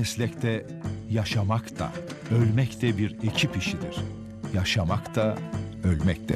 meslekte yaşamak da, ölmek de bir ekip işidir. Yaşamak da, ölmek de.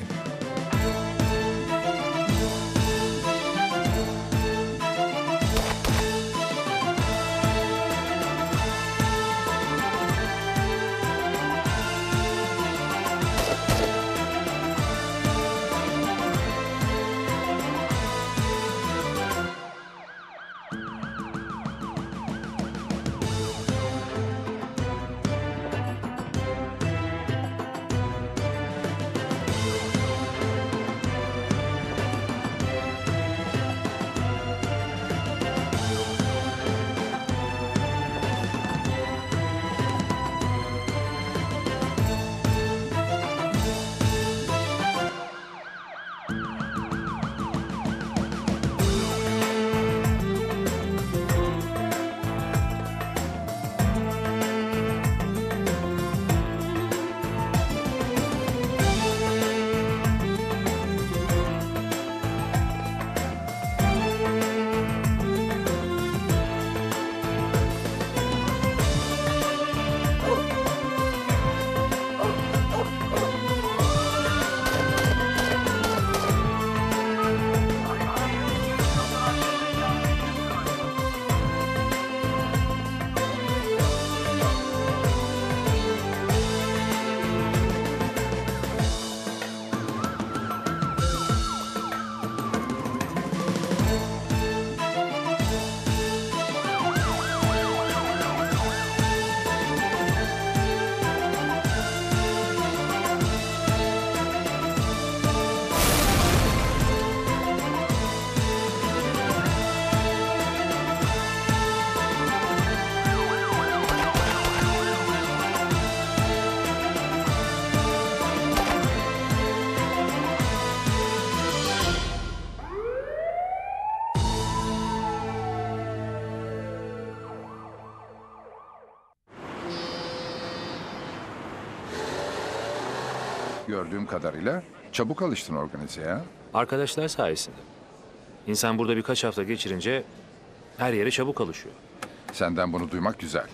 Gördüğüm kadarıyla çabuk alıştın organizeye. Arkadaşlar sayesinde. İnsan burada birkaç hafta geçirince her yere çabuk alışıyor. Senden bunu duymak güzel.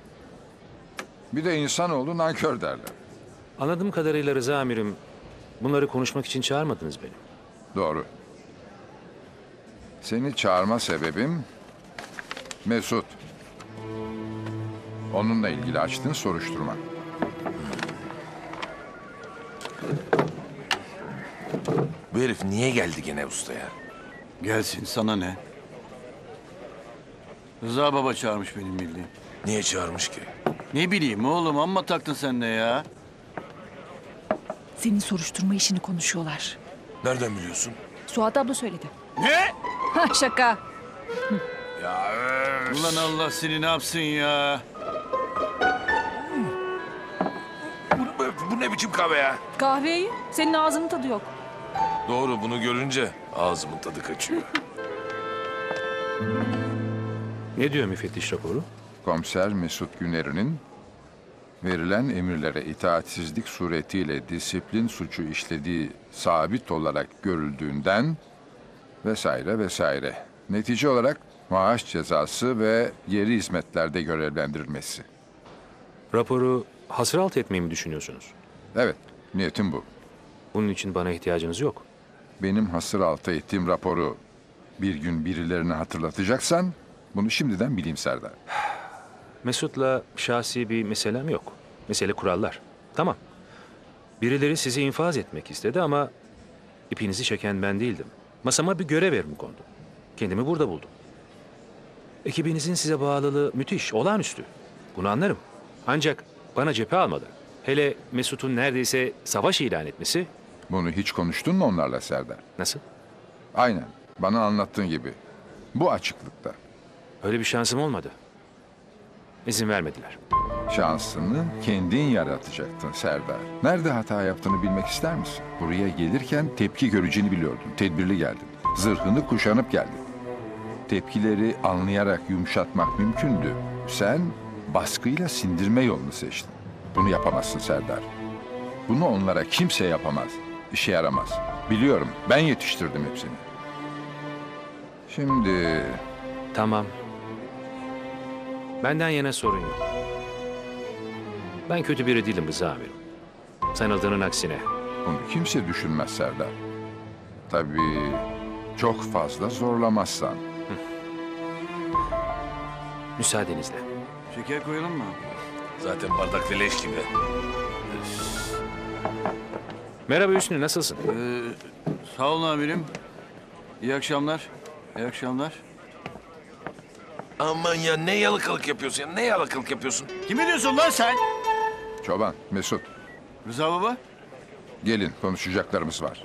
Bir de insanoğlu nankör derler. Anladığım kadarıyla Rıza amirim, bunları konuşmak için çağırmadınız beni. Doğru. Seni çağırma sebebim Mesut. Onunla ilgili açtığın soruşturma. Bu herif niye geldi gene ustaya? Gelsin, sana ne? Rıza baba çağırmış benim bildiğim. Niye çağırmış ki? Ne bileyim oğlum, amma taktın sen de ya. Senin soruşturma işini konuşuyorlar. Nereden biliyorsun? Suat abla söyledi. Ne? Ha, şaka. Ya Ulan Allah seni ne yapsın ya? bu ne biçim kahve ya? Kahveyi senin ağzının tadı yok. Doğru, bunu görünce ağzımın tadı kaçıyor. Ne diyor müfettiş raporu? Komiser Mesut Güner'in verilen emirlere itaatsizlik suretiyle disiplin suçu işlediği sabit olarak görüldüğünden vesaire vesaire. Netice olarak maaş cezası ve yeri hizmetlerde görevlendirilmesi. Raporu hasıralt etmeyi mi düşünüyorsunuz? Evet, niyetim bu. Bunun için bana ihtiyacınız yok. Benim hasır altı ettiğim raporu bir gün birilerine hatırlatacaksan bunu şimdiden bileyim Serdar. Mesut'la şahsi bir meselem yok. Mesele kurallar. Tamam. Birileri sizi infaz etmek istedi ama ipinizi çeken ben değildim. Masama bir görev evrim kondu. Kendimi burada buldum. Ekibinizin size bağlılığı müthiş, olağanüstü. Bunu anlarım. Ancak bana cephe almadı. Hele Mesut'un neredeyse savaş ilan etmesi... Bunu hiç konuştun mu onlarla Serdar? Nasıl? Aynen, bana anlattığın gibi. Bu açıklıkta. Öyle bir şansım olmadı. İzin vermediler. Şansını kendin yaratacaktın Serdar. Nerede hata yaptığını bilmek ister misin? Buraya gelirken tepki göreceğini biliyordun. Tedbirli geldin. Zırhını kuşanıp geldin. Tepkileri anlayarak yumuşatmak mümkündü. Sen baskıyla sindirme yolunu seçtin. Bunu yapamazsın Serdar. Bunu onlara kimse yapamaz. İşe yaramaz. Biliyorum, ben yetiştirdim hepsini. Şimdi Tamam. Benden yana sorun yok. Ben kötü biri değilim Rıza amirim. Sanıldığının aksine. Bunu kimse düşünmez Serdar. Tabii çok fazla zorlamazsan. Müsaadenizle. Şeker koyalım mı? Zaten bardakta leş gibi. Merhaba Hüsnü, nasılsın? Sağ olun amirim. İyi akşamlar. İyi akşamlar. Aman ya ne yalakalık yapıyorsun ya? Ne yalakalık yapıyorsun? Kimi diyorsun lan sen? Çoban, Mesut, Rıza baba. gelin konuşacaklarımız var.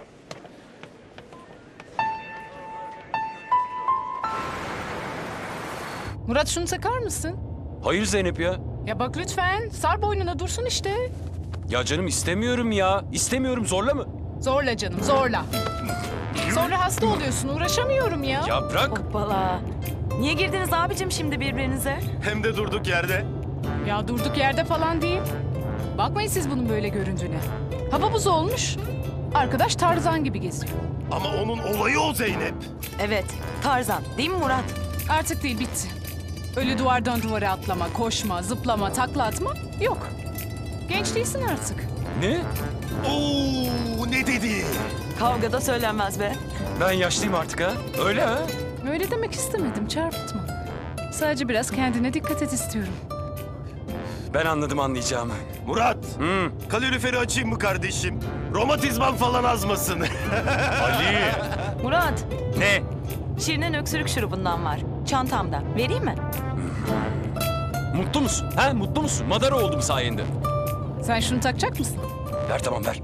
Murat şunu takar mısın? Hayır Zeynep ya. Ya bak lütfen sar boynuna dursun işte. Ya canım istemiyorum ya. İstemiyorum, zorla mı? Zorla canım zorla. Sonra hasta oluyorsun uğraşamıyorum ya. Ya bırak. Hoppala. Niye girdiniz abicim şimdi birbirinize? Hem de durduk yerde. Ya durduk yerde falan değil. Bakmayın siz bunun böyle göründüğüne. Hava buz olmuş. Arkadaş Tarzan gibi geziyor. Ama onun olayı o Zeynep. Evet, Tarzan. Değil mi Murat? Artık değil bitti. Öyle duvardan duvara atlama, koşma, zıplama, takla atma yok. Genç değilsin artık. Ne? Oo, ne dedi? Kavgada söylenmez be. Ben yaşlıyım artık ha. Öyle ha. Öyle demek istemedim çarpıtma. Sadece biraz kendine dikkat et istiyorum. Ben anladım anlayacağımı. Murat, kaloriferi açayım mı kardeşim? Romatizman falan azmasın. Ali. Murat, Ne? Şirin'in öksürük şurubundan var. Çantamda. Vereyim mi? Mutlu musun? Ha mutlu musun? Madara oldum sayende. Sen şunu takacak mısın? Ver tamam ver.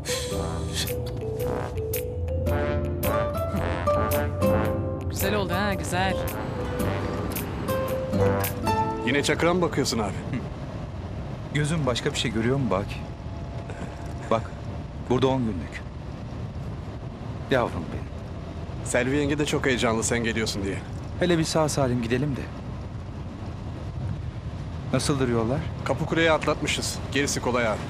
Güzel oldu ha güzel. Yine Çakır'a mı bakıyorsun abi? Gözüm başka bir şey görüyor mu Baki? Bak, burada 10 günlük. Yavrum benim. Selvi yenge de çok heyecanlı sen geliyorsun diye. Hele bir sağ salim gidelim de. Nasıldır yollar? Kapıkule'ye atlatmışız. Gerisi kolay abi.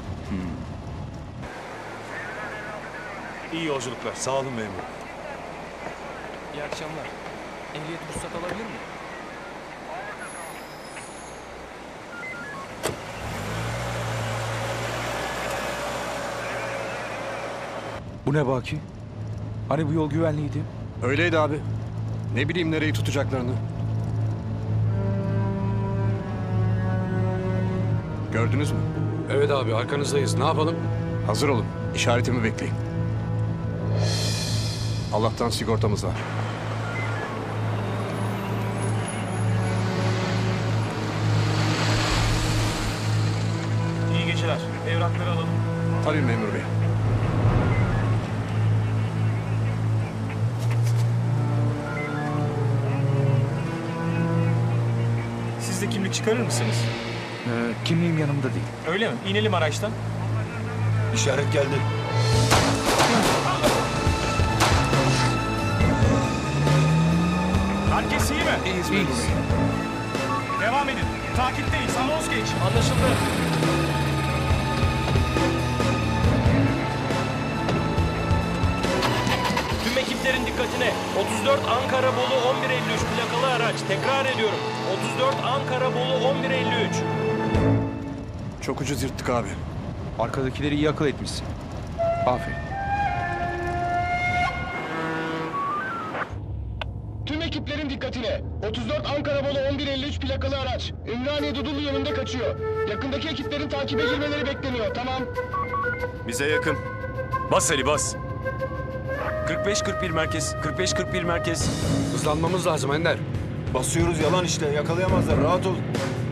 İyi yolculuklar. Sağ olun memur. İyi akşamlar. Ehliyet ruhsat alabilir miyim? Bu ne Baki? Hani bu yol güvenliydi? Öyleydi abi. Ne bileyim nereyi tutacaklarını. Gördünüz mü? Evet abi arkanızdayız. Ne yapalım? Hazır olun. İşaretimi bekleyin. Allah'tan sigortamız var. İyi geceler. Evrakları alalım. Tabii memur bey. Siz de kimlik çıkarır mısınız? Kimliğim yanımda değil. Öyle mi? İnelim araçtan. İşaret geldi. Herkes iyi mi? İyiyiz. Devam edin. Takipteyiz. Anons geç. Anlaşıldı. Tüm ekiplerin dikkatine. 34 Ankara Bolu 1153 plakalı araç. Tekrar ediyorum. 34 Ankara Bolu 1153. Çok ucuz yırttık abi. Arkadakileri iyi akıl etmişsin. Aferin. Tüm ekiplerin dikkatine. 34 Ankara Bolu 1153 plakalı araç. Ümraniye Dudullu yönünde kaçıyor. Yakındaki ekiplerin takibe girmeleri bekleniyor. Tamam. Bize yakın. Bas Ali bas. 45-41 merkez. 45-41 merkez. Hızlanmamız lazım Ender. Basıyoruz yalan işte. Yakalayamazlar. Rahat ol.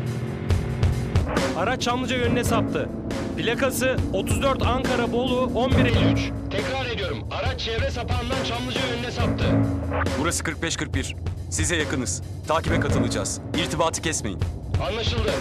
Araç Çamlıca yönüne saptı. Plakası 34 Ankara Bolu 1153. Tekrar ediyorum. Araç çevre sapağından Çamlıca yönüne saptı. Burası 45-41. Size yakınız. Takibe katılacağız. İrtibatı kesmeyin. Anlaşıldı.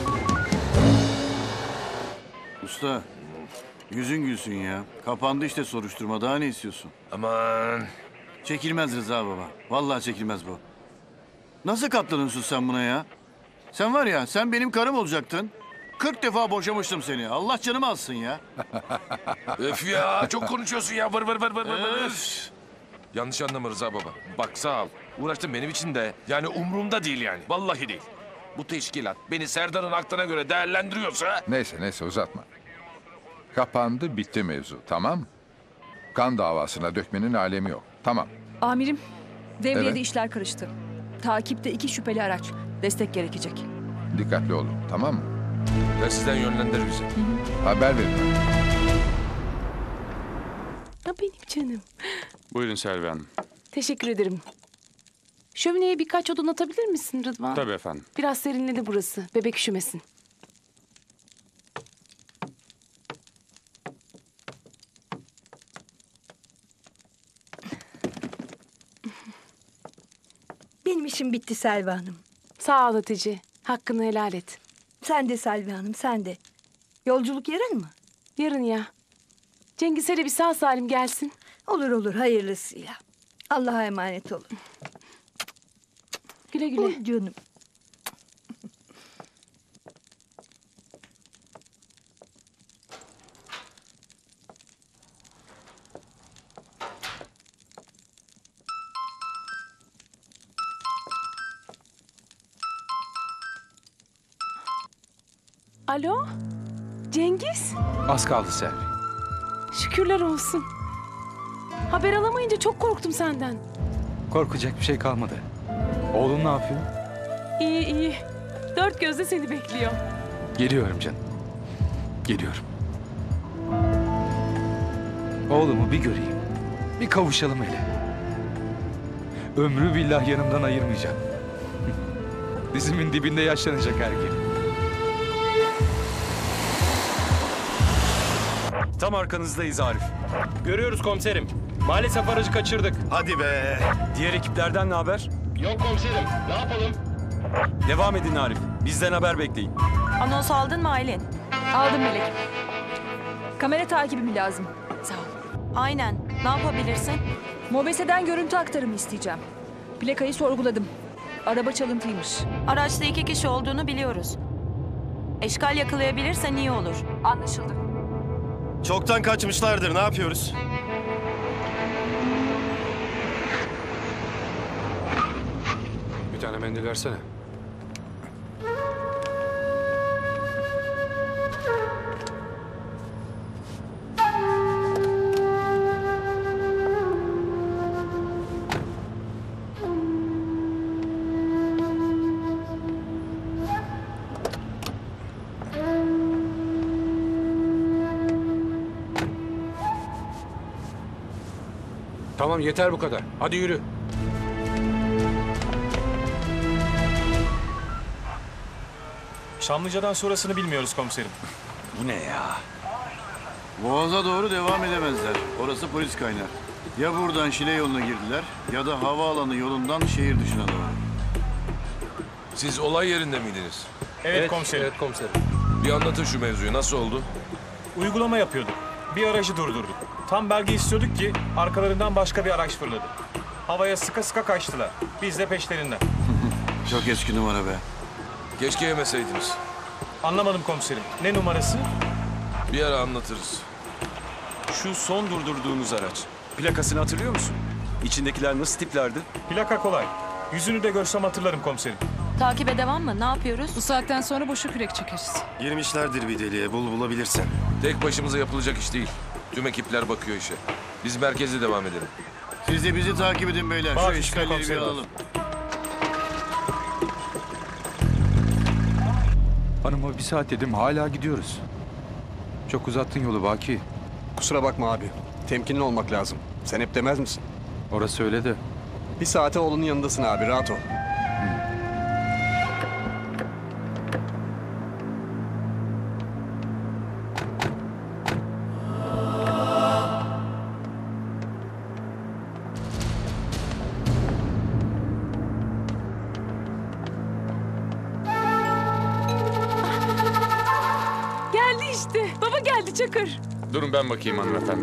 Usta, yüzün gülsün ya. Kapandı işte soruşturma. Daha ne istiyorsun? Aman. Çekilmez Rıza baba. Vallahi çekilmez bu. Nasıl katlanıyorsun sen buna ya? Sen var ya, sen benim karım olacaktın. 40 defa boşamıştım seni. Allah canımı alsın ya. Öf ya çok konuşuyorsun ya vır vır vır vır vır. Öf. Yanlış anlama Rıza baba. Bak sağ ol. Uğraştın benim için de. Yani umurumda değil yani. Vallahi değil. Bu teşkilat beni Serdar'ın aklına göre değerlendiriyorsa... Neyse uzatma. Kapandı bitti mevzu, tamam mı? Kan davasına dökmenin alemi yok. Tamam. Amirim, devriyede Evet. işler karıştı. Takipte 2 şüpheli araç. Destek gerekecek. Dikkatli olun, tamam mı? Ya sizden yönlendir bizi. Haber verin. Ha, benim canım. Buyurun Selvi Hanım. Teşekkür ederim. Şömineye birkaç odun atabilir misin Rıdvan? Tabii efendim. Biraz serinledi burası. Bebek üşümesin. Benim işim bitti Selvi Hanım. Sağ ol Hatice. Hakkını helal et. Sen de Selvi Hanım, sen de. Yolculuk yarın mı? Yarın ya. Cengiz hele bir sağ salim gelsin. Olur, hayırlısıyla. Allah'a emanet olun. Güle güle. Oh canım. Alo? Cengiz? Az kaldı Selvi. Şükürler olsun. Haber alamayınca çok korktum senden. Korkacak bir şey kalmadı. Oğlum ne yapıyor? İyi. Dört gözle seni bekliyor. Geliyorum canım. Geliyorum. Oğlumu bir göreyim. Bir kavuşalım hele. Ömrü billah yanımdan ayırmayacağım. Dizimin dibinde yaşlanacak her gün. Tam arkanızdayız Arif. Görüyoruz komiserim. Maalesef aracı kaçırdık. Hadi be. Diğer ekiplerden ne haber? Yok komiserim. Ne yapalım? Devam edin Arif. Bizden haber bekleyin. Anons aldın mı Aylin? Aldım Melek. Kamera takibi mi lazım? Sağ ol. Aynen. Ne yapabilirsin? Mobese'den görüntü aktarımı isteyeceğim. Plakayı sorguladım. Araba çalıntıymış. Araçta 2 kişi olduğunu biliyoruz. Eşkal yakalayabilirsen iyi olur. Anlaşıldı. Çoktan kaçmışlardır. Ne yapıyoruz? Bir tane mendil versene. Tamam yeter bu kadar. Hadi yürü. Şamlıca'dan sonrasını bilmiyoruz komiserim. Bu ne ya? Boğaz'a doğru devam edemezler. Orası polis kaynar. Ya buradan Şile yoluna girdiler ya da havaalanı yolundan şehir dışına doğru. Siz olay yerinde miydiniz? Evet komiserim. Evet komiserim. Bir anlatın şu mevzuyu. Nasıl oldu? Uygulama yapıyorduk. Bir aracı durdurduk. Tam belge istiyorduk ki arkalarından başka bir araç fırladı. Havaya sıka sıka kaçtılar. Biz de peşlerinden. Çok eski numara be. Keşke yemeseydiniz. Anlamadım komiserim. Ne numarası? Bir ara anlatırız. Şu son durdurduğunuz araç. Plakasını hatırlıyor musun? İçindekiler nasıl tiplerdi? Plaka kolay. Yüzünü de görsem hatırlarım komiserim. Takibe devam mı? Ne yapıyoruz? Bu saatten sonra boşa kürek çekeriz. Girmişlerdir bir deliğe. Bulabilirsen. Tek başımıza yapılacak iş değil. Tüm ekipler bakıyor işe. Biz merkeze devam edelim. Siz de bizi takip edin beyler. Baş Şu üstüne işgalleri bir komiserim. alalım. Hanıma bir saat dedim hala gidiyoruz. Çok uzattın yolu Baki. Kusura bakma abi. Temkinli olmak lazım. Sen hep demez misin? Orası öyle de. Bir saate oğlunun yanındasın abi. Rahat ol. Geldi işte. Baba geldi Çakır. Durun ben bakayım hanımefendi.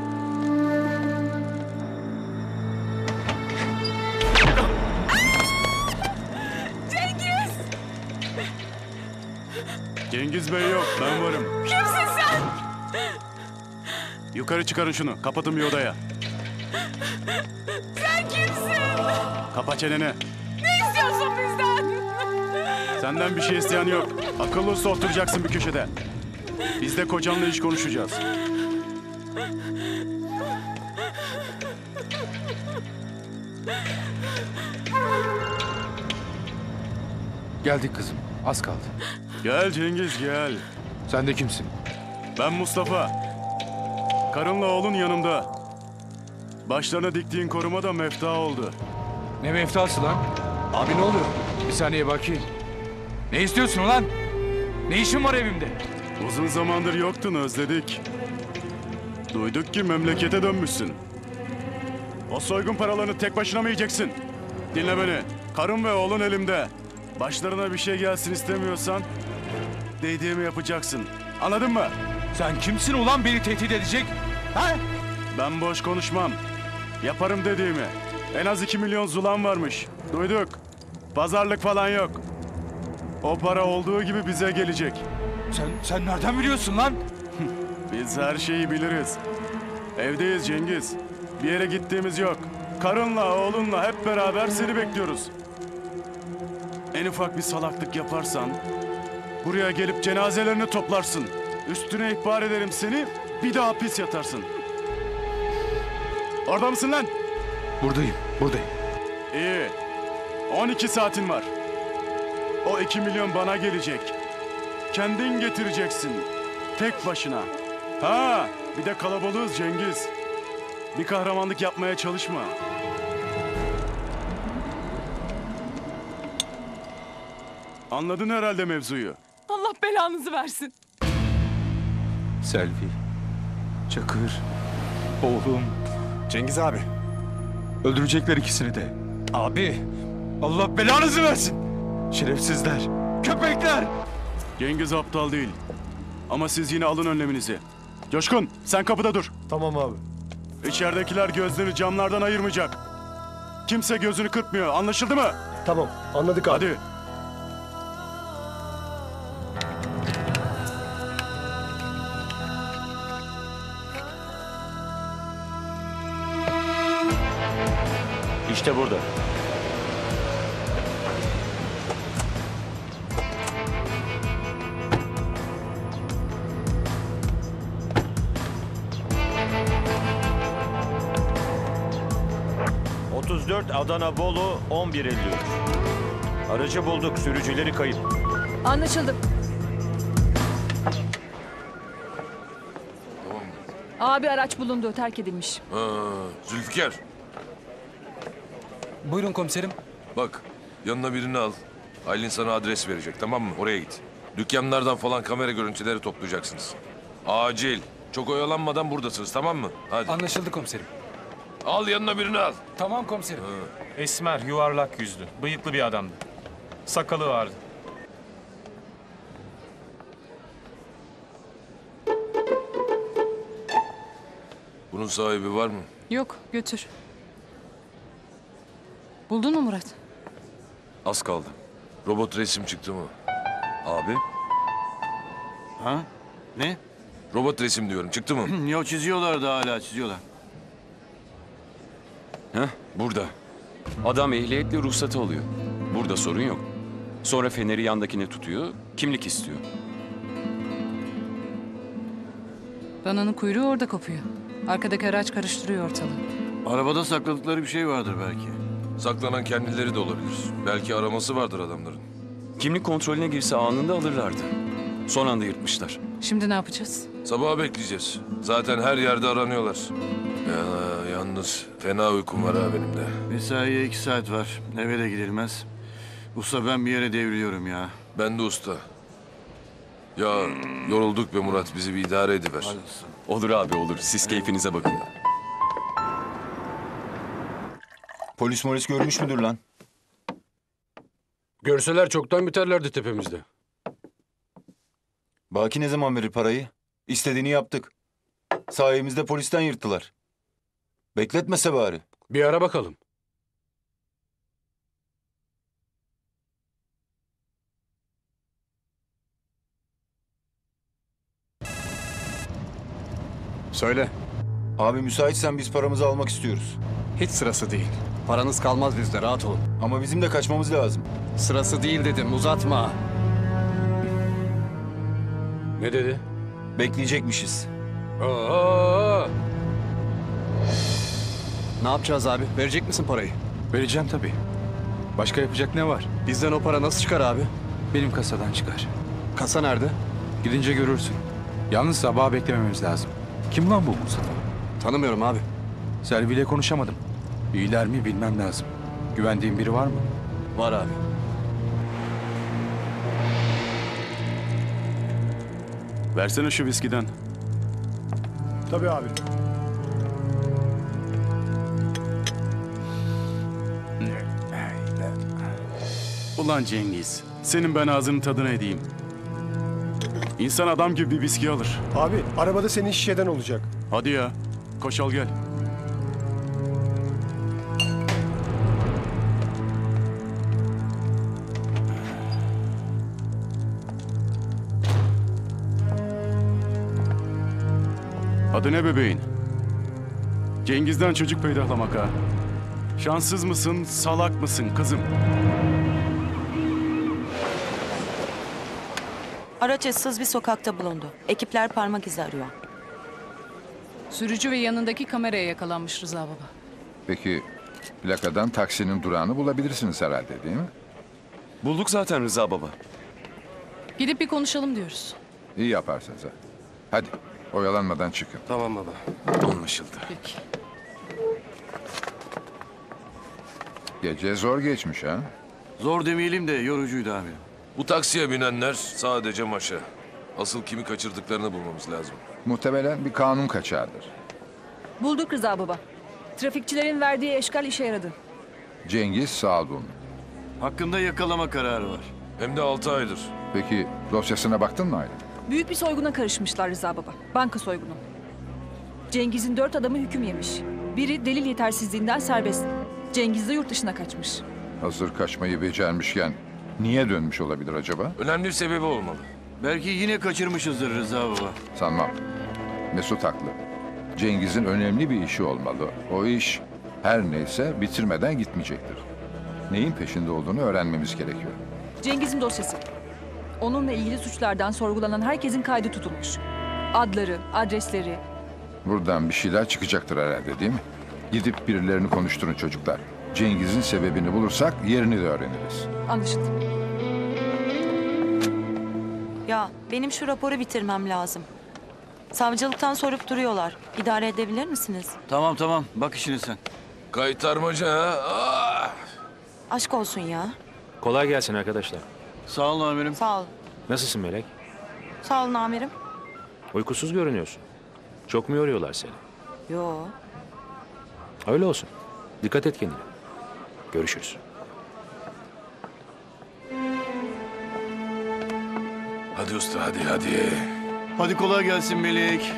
Cengiz! Cengiz Bey yok. Ben varım. Kimsin sen? Yukarı çıkarın şunu. Kapatın bir odaya. Sen kimsin? Kapa çeneni. Ne istiyorsun bizden? Senden bir şey isteyen yok. Akıllı usta oturacaksın bir köşede. Biz de kocanla iş konuşacağız. Geldik kızım. Az kaldı. Gel Cengiz gel. Sen de kimsin? Ben Mustafa. Karınla oğlun yanımda. Başlarına diktiğin koruma da mefta oldu. Ne meftası lan? Abi ne oluyor? Bir saniye bakayım. Ne istiyorsun ulan? Ne işin var evimde? Uzun zamandır yoktun, özledik. Duyduk ki memlekete dönmüşsün. O soygun paralarını tek başına mı yiyeceksin? Dinle beni. Karın ve oğlun elimde. Başlarına bir şey gelsin istemiyorsan dediğimi yapacaksın. Anladın mı? Sen kimsin ulan beni tehdit edecek? Ha? Ben boş konuşmam. Yaparım dediğimi. En az 2 milyon zulan varmış. Duyduk. Pazarlık falan yok. O para olduğu gibi bize gelecek. Sen nereden biliyorsun lan? Biz her şeyi biliriz. Evdeyiz Cengiz. Bir yere gittiğimiz yok. Karınla, oğlunla hep beraber seni bekliyoruz. En ufak bir salaklık yaparsan buraya gelip cenazelerini toplarsın. Üstüne ihbar ederim seni, bir daha hapis yatarsın. Orada mısın lan? Buradayım. İyi. 12 saatin var. O 2 milyon bana gelecek. Kendin getireceksin. Tek başına. Ha, bir de kalabalığız Cengiz. Bir kahramanlık yapmaya çalışma. Anladın herhalde mevzuyu. Allah belanızı versin. Selvi, Çakır, oğlum. Cengiz abi. Öldürecekler ikisini de. Abi, Allah belanızı versin. Şerefsizler, köpekler. Cengiz aptal değil. Ama siz yine alın önleminizi. Coşkun, sen kapıda dur. Tamam abi. İçeridekiler gözlerini camlardan ayırmayacak. Kimse gözünü kırpmıyor. Anlaşıldı mı? Tamam, anladık abi. Hadi. İşte burada. ...34 Adana Bolu 11.53. Aracı bulduk, sürücüleri kayıp. Anlaşıldı. Abi araç bulundu, terk edilmiş. Zülfikar. Buyurun komiserim. Bak yanına birini al. Aylin sana adres verecek, tamam mı? Oraya git. Dükkanlardan falan kamera görüntüleri toplayacaksınız. Acil. Çok oyalanmadan buradasınız, tamam mı? Hadi. Anlaşıldı komiserim. Al yanına birini al. Tamam komiserim. Esmer, yuvarlak yüzlü, bıyıklı bir adamdı. Sakalı vardı. Bunun sahibi var mı? Yok, götür. Buldun mu Murat? Az kaldı. Robot resim çıktı mı? Abi. Ha? Ne? Robot resim diyorum. Çıktı mı? Ya çiziyorlar da hala çiziyorlar. Heh, burada. Adam ehliyetli ruhsatı alıyor. Burada sorun yok. Sonra feneri yandakine tutuyor, kimlik istiyor. Dananın kuyruğu orada kopuyor. Arkadaki araç karıştırıyor ortalığı. Arabada sakladıkları bir şey vardır belki. Saklanan kendileri de olabilir. Belki araması vardır adamların. Kimlik kontrolüne girse anında alırlardı. Son anda yırtmışlar. Şimdi ne yapacağız? Sabaha bekleyeceğiz. Zaten her yerde aranıyorlar. Ya yalnız fena uykum var ha benim de. Mesaiye 2 saat var. Eve de gidilmez. Usta ben bir yere devriliyorum ya. Ben de usta. Ya yorulduk be Murat, bizi bir idare ediver. Olur abi olur. Siz keyfinize bakın. Polis görmüş müdür lan? Görseler çoktan biterlerdi tepemizde. Baki ne zaman verir parayı? İstediğini yaptık. Sayemizde polisten yırttılar. Bekletmese bari. Bir ara bakalım. Söyle. Abi müsaitsen biz paramızı almak istiyoruz. Hiç sırası değil. Paranız kalmaz bizde, rahat olun. Ama bizim de kaçmamız lazım. Sırası değil dedim, uzatma. Ne dedi? Bekleyecekmişiz. Aa! Ne yapacağız abi? Verecek misin parayı? Vereceğim tabii. Başka yapacak ne var? Bizden o para nasıl çıkar abi? Benim kasadan çıkar. Kasa nerede? Gidince görürsün. Yalnız sabaha beklememiz lazım. Kim lan bu Mustafa? Tanımıyorum abi. Selvi ile konuşamadım. İyiler mi bilmem lazım. Güvendiğin biri var mı? Var abi. Versene şu viskiden. Tabii abi. Ulan Cengiz, senin ben ağzının tadını edeyim. İnsan adam gibi bir viski alır. Abi arabada senin şişeden olacak. Hadi ya, koş al gel. Adı ne bebeğin? Cengiz'den çocuk peydahlamak ha. Şanssız mısın, salak mısın kızım? Araç ıssız bir sokakta bulundu. Ekipler parmak izi arıyor. Sürücü ve yanındaki kameraya yakalanmış Rıza baba. Peki plakadan taksinin durağını bulabilirsiniz herhalde değil mi? Bulduk zaten Rıza baba. Gidip bir konuşalım diyoruz. İyi yaparsınız ha. Hadi oyalanmadan çıkın. Tamam baba. Anlaşıldı. Peki. Gece zor geçmiş ha. Zor demeyelim de yorucuydu amirim. Bu taksiye binenler sadece maşa. Asıl kimi kaçırdıklarını bulmamız lazım. Muhtemelen bir kanun kaçağıdır. Bulduk Rıza baba. Trafikçilerin verdiği eşkal işe yaradı. Cengiz Sağdun. Hakkında yakalama kararı var. Hem de 6 aydır. Peki dosyasına baktın mı Aylin? Büyük bir soyguna karışmışlar Rıza baba. Banka soygunu. Cengiz'in 4 adamı hüküm yemiş. Biri delil yetersizliğinden serbest. Cengiz de yurt dışına kaçmış. Hazır kaçmayı becermişken niye dönmüş olabilir acaba? Önemli bir sebebi olmalı. Belki yine kaçırmışızdır Rıza baba. Sanmam. Mesut haklı. Cengiz'in önemli bir işi olmalı. O iş her neyse bitirmeden gitmeyecektir. Neyin peşinde olduğunu öğrenmemiz gerekiyor. Cengiz'in dosyası. Onunla ilgili suçlardan sorgulanan herkesin kaydı tutulmuş. Adları, adresleri. Buradan bir şeyler çıkacaktır herhalde değil mi? Gidip birilerini konuşturun çocuklar. Cengiz'in sebebini bulursak yerini de öğreniriz. Anlaşıldı. Ya benim şu raporu bitirmem lazım. Savcılıktan sorup duruyorlar. İdare edebilir misiniz? Tamam bak işine sen. Kaytarmaca ha. Ah! Aşk olsun ya. Kolay gelsin arkadaşlar. Sağ olun amirim. Sağ ol. Nasılsın Melek? Sağ olun amirim. Uykusuz görünüyorsun. Çok mu yoruyorlar seni? Yo. Öyle olsun. Dikkat et kendine. Görüşürüz. Hadi usta hadi. Hadi kolay gelsin Melek.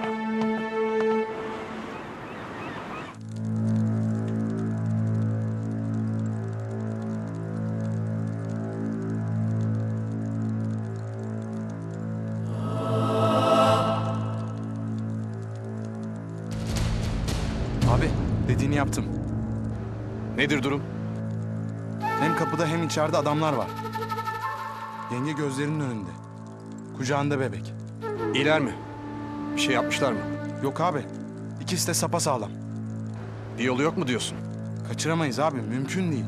Abi dediğini yaptım. Nedir durum? Hem kapıda hem içeride adamlar var. Yenge gözlerinin önünde. Kucağında bebek. İyiler mi? Bir şey yapmışlar mı? Yok abi. İkisi de sapasağlam. Bir yolu yok mu diyorsun? Kaçıramayız abi. Mümkün değil.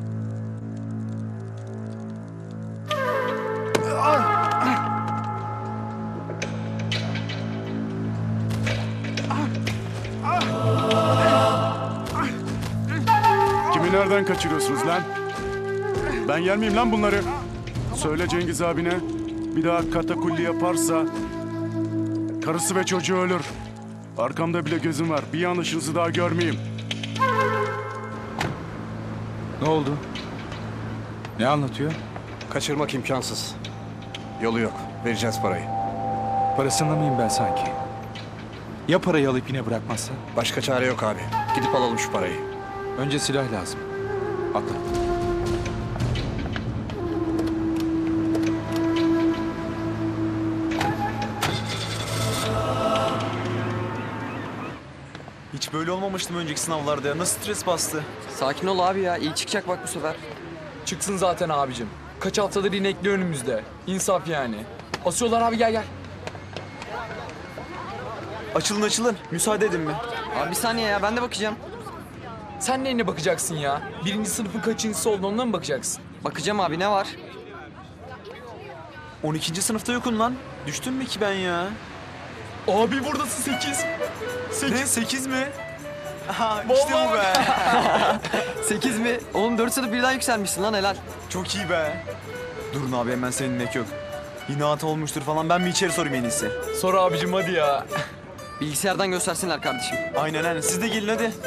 Kimi nereden kaçırıyorsunuz lan? Ben yer miyim lan bunları? Söyle Cengiz abine. Bir daha katakulli yaparsa karısı ve çocuğu ölür. Arkamda bile gözüm var. Bir yanlışınızı daha görmeyeyim. Ne oldu? Ne anlatıyor? Kaçırmak imkansız. Yolu yok. Vereceğiz parayı. Parasında mıyım ben sanki? Ya parayı alıp yine bırakmazsa? Başka çare yok abi. Gidip alalım şu parayı. Önce silah lazım. Atla. Hiç böyle olmamıştım önceki sınavlarda ya. Nasıl stres bastı? Sakin ol abi ya. İyi çıkacak bak bu sefer. Çıksın zaten abicim. Kaç haftadır inekli önümüzde. İnsaf yani. Asıyorlar abi, gel gel. Açılın. Müsaade edin mi? Abi bir saniye ya, ben de bakacağım. Sen neyine bakacaksın ya? Birinci sınıfın kaçıncısı olduğunu onunla mı bakacaksın? Bakacağım abi, ne var? 12. sınıfta yokum lan. Düştüm mü ki ben ya? Abi buradasın 8. Ne 8 mi? Aha işte bu be. 8 mi? Oğlum 4 sınıf birden yükselmişsin lan, helal. Çok iyi be. Durun abi, hemen seninmek yok. Yine hata olmuştur falan. Ben bir içeri sorayım en iyisi. Sor abicim hadi ya. Bilgisayardan göstersinler kardeşim. Aynen. Siz de gelin hadi.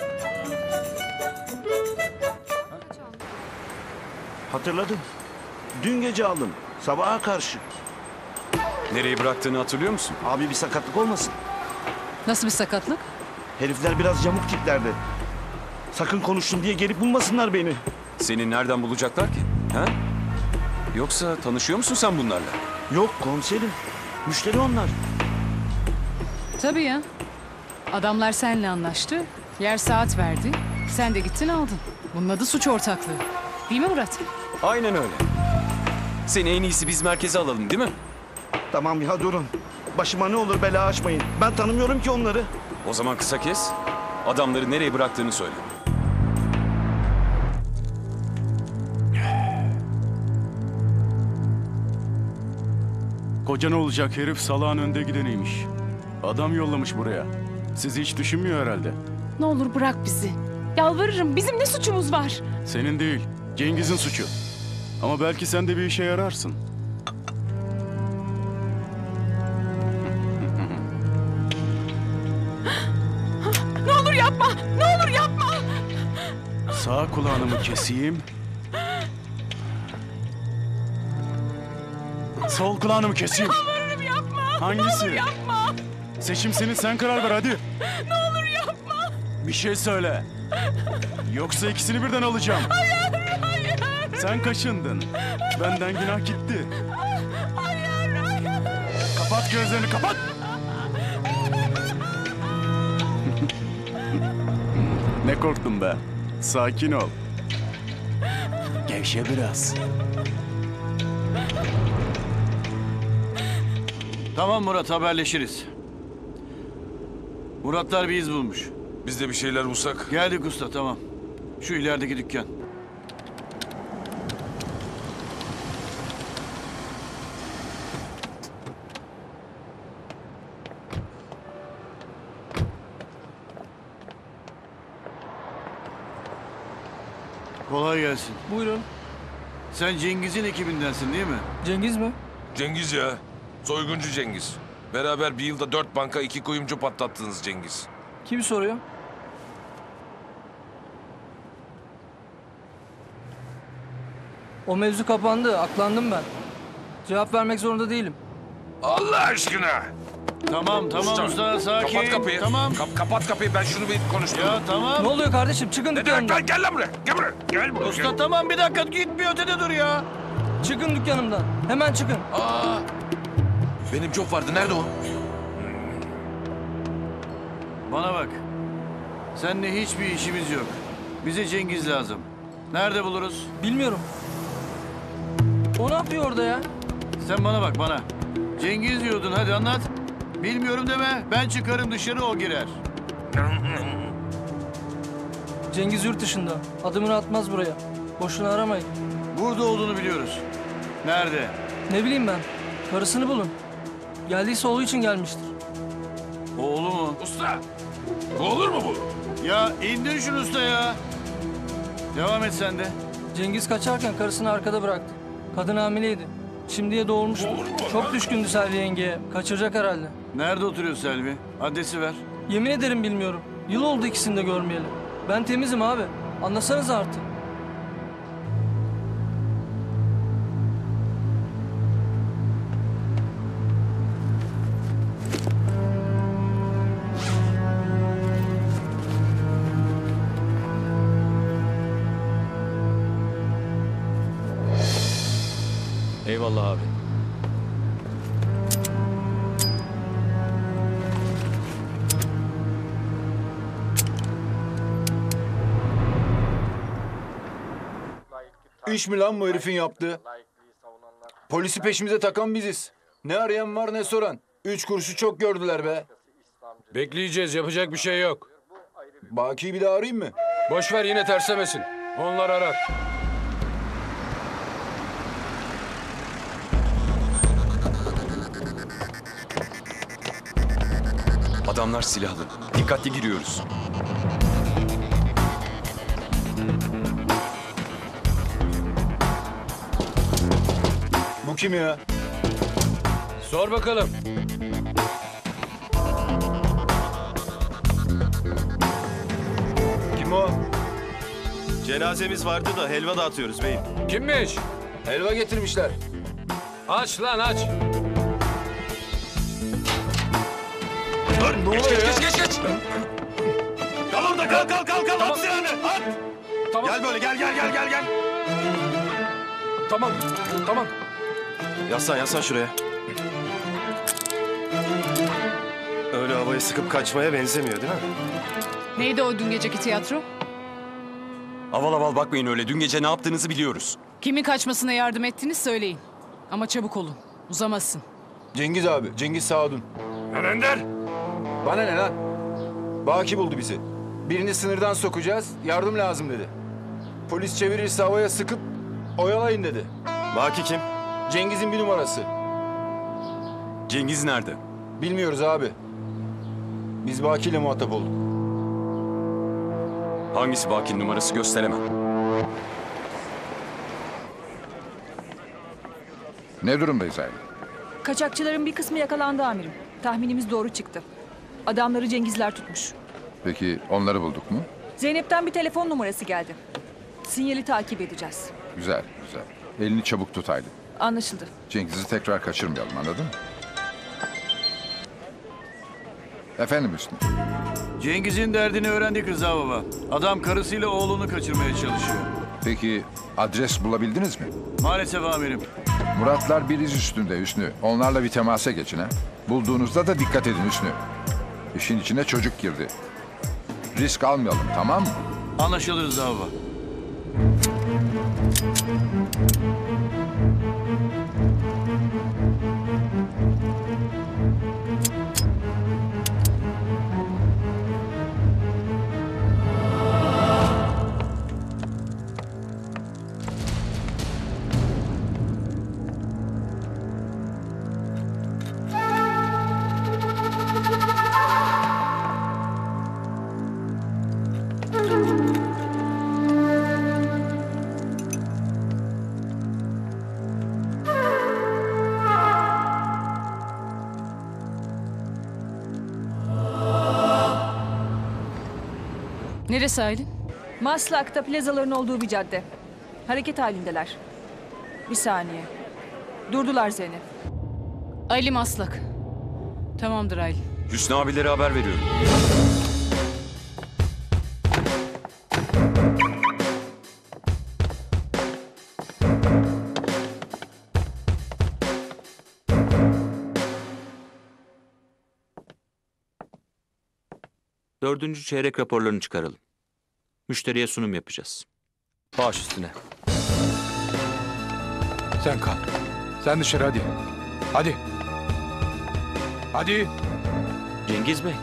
Hatırladım. Dün gece aldım. Sabaha karşı. Nereye bıraktığını hatırlıyor musun? Abi bir sakatlık olmasın. Nasıl bir sakatlık? Herifler biraz yamuk tiplerde. Sakın konuştum diye gelip bulmasınlar beni. Seni nereden bulacaklar ki? Ha? Yoksa tanışıyor musun sen bunlarla? Yok komiserim. Müşteri onlar. Tabii ya. Adamlar seninle anlaştı. Yer saat verdi. Sen de gittin aldın. Bunun adı suç ortaklığı. Değil mi Murat? Aynen öyle. Seni en iyisi biz merkeze alalım değil mi? Tamam ya durun. Başıma ne olur bela açmayın. Ben tanımıyorum ki onları. O zaman kısa kes. Adamları nereye bıraktığını söyle. Kocan olacak herif salağın önde gideniymiş. Adam yollamış buraya. Sizi hiç düşünmüyor herhalde. Ne olur bırak bizi. Yalvarırım, bizim ne suçumuz var? Senin değil, Cengiz'in suçu. Ama belki sen de bir işe yararsın. Ne olur yapma! Ne olur yapma! Sağ kulağını mı keseyim? Sol kulağını mı keseyim? Yalvarırım yapma! Hangisi? Ne olur yapma! Seçim senin, sen karar ver hadi. Ne olur yapma! Bir şey söyle. Yoksa ikisini birden alacağım. Hayır! Sen kaşındın. Benden günah gitti. Hayır! Kapat gözlerini, kapat! Ne korktun be? Sakin ol. Gevşe biraz. Tamam Murat, haberleşiriz. Muratlar bir iz bulmuş. Biz de bir şeyler bulsak. Geldik usta, tamam. Şu ilerideki dükkan. Kolay gelsin. Buyurun. Sen Cengiz'in ekibindensin değil mi? Cengiz mi? Cengiz ya. Soyguncu Cengiz. Beraber bir yılda 4 banka 2 kuyumcu patlattınız Cengiz. Kim soruyor? O mevzu kapandı. Aklandım ben. Cevap vermek zorunda değilim. Allah aşkına. Tamam usta, sakin. Kapat kapıyı. Tamam. Kapat kapıyı, ben şunu bir konuşturayım. Ya tamam. Ne oluyor kardeşim? Çıkın Ne dükkanımdan. demek lan? Gel lan buraya. Gel buraya. Gel buraya. Usta tamam, bir dakika gitmiyor, ötede dur ya. Çıkın dükkanımdan. Hemen çıkın. Benim çok vardı. Nerede o? Bana bak. Seninle hiçbir işimiz yok. Bize Cengiz lazım. Nerede buluruz? Bilmiyorum. O ne yapıyor orada ya? Sen bana bak, bana. Cengiz diyordun, hadi anlat. Bilmiyorum deme. Ben çıkarım dışarı, o girer. Cengiz yurt dışında. Adımını atmaz buraya. Boşuna aramayın. Burada olduğunu biliyoruz. Nerede? Ne bileyim ben. Karısını bulun. Geldiyse oğlu için gelmiştir. Oğlu mu? Usta. Olur mu bu? Ya indir şunu usta ya. Devam et sen de. Cengiz kaçarken karısını arkada bıraktı. Kadın hamileydi. Şimdiye doğurmuştu. Çok düşkündü Selvi yengeye. Kaçıracak herhalde. Nerede oturuyor Selvi? Adresi ver. Yemin ederim bilmiyorum. Yıl oldu ikisini de görmeyeli. Ben temizim abi. Anlasanız artık. Eyvallah abi. İş mi lan bu herifin yaptığı? Polisi peşimize takan biziz. Ne arayan var ne soran. 3 kuruşu çok gördüler be. Bekleyeceğiz, yapacak bir şey yok. Baki'yi bir daha arayayım mı? Boş ver, yine terslemesin. Onlar arar. Adamlar silahlı. Dikkatli giriyoruz. Bu kim ya? Sor bakalım. Kim o? Cenazemiz vardı da helva dağıtıyoruz beyim. Kimmiş? Helva getirmişler. Aç lan aç. Dur, ne oluyor ya? Geç. Kal orada kal. Tamam. At silahını at. Tamam. Gel böyle gel. Tamam. Yaslan şuraya. Öyle havayı sıkıp kaçmaya benzemiyor değil mi? Neydi o dün geceki tiyatro? Aval aval bakmayın öyle. Dün gece ne yaptığınızı biliyoruz. Kimin kaçmasına yardım ettiniz söyleyin. Ama çabuk olun. Uzamasın. Cengiz abi, Cengiz Sağdun. Önder. Bana ne lan? Baki buldu bizi. Birini sınırdan sokacağız, yardım lazım dedi. Polis çevirirse havaya sıkıp oyalayın dedi. Baki kim? Cengiz'in bir numarası. Cengiz nerede? Bilmiyoruz abi. Biz Baki ile muhatap olduk. Hangisi Baki'nin numarası gösteremem. Ne durumdayız Aylin? Kaçakçıların bir kısmı yakalandı amirim. Tahminimiz doğru çıktı. Adamları Cengizler tutmuş. Peki onları bulduk mu? Zeynep'ten bir telefon numarası geldi. Sinyali takip edeceğiz. Güzel. Elini çabuk tut Aylin. Anlaşıldı. Cengiz'i tekrar kaçırmayalım, anladın mı? Efendim Hüsnü. Cengiz'in derdini öğrendik Rıza baba. Adam karısıyla oğlunu kaçırmaya çalışıyor. Peki adres bulabildiniz mi? Maalesef amirim. Muratlar bir iz üstünde Hüsnü. Onlarla bir temasa geçin ha. Bulduğunuzda da dikkat edin Hüsnü. İşin içine çocuk girdi. Risk almayalım, tamam mı? Anlaşılır Rıza baba. Neresi Aylin? Maslak'ta plazaların olduğu bir cadde. Hareket halindeler. Bir saniye. Durdular Zeynep. Ali Maslak. Tamamdır Aylin. Hüsnü abilere haber veriyorum. Dördüncü çeyrek raporlarını çıkaralım. Müşteriye sunum yapacağız. Baş üstüne. Sen kal. Sen dışarı hadi. Hadi. Cengiz Bey.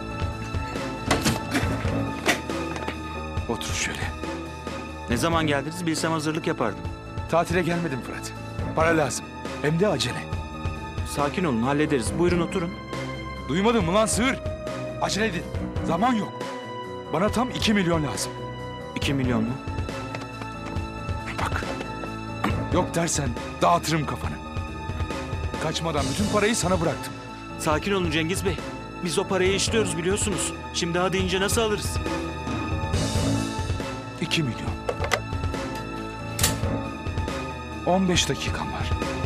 Otur şöyle. Ne zaman geldiniz bilsem hazırlık yapardım. Tatile gelmedim Fırat. Para lazım. Hem de acele. Sakin olun hallederiz. Buyurun oturun. Duymadın mı lan sığır? Acele edin. Zaman yok. Bana tam 2 milyon lazım. 2 milyon mu? Bak. Yok dersen dağıtırım kafanı. Kaçmadan bütün parayı sana bıraktım. Sakin olun Cengiz Bey. Biz o parayı işliyoruz biliyorsunuz. Şimdi ha deyince nasıl alırız? 2 milyon. 15 dakikan var.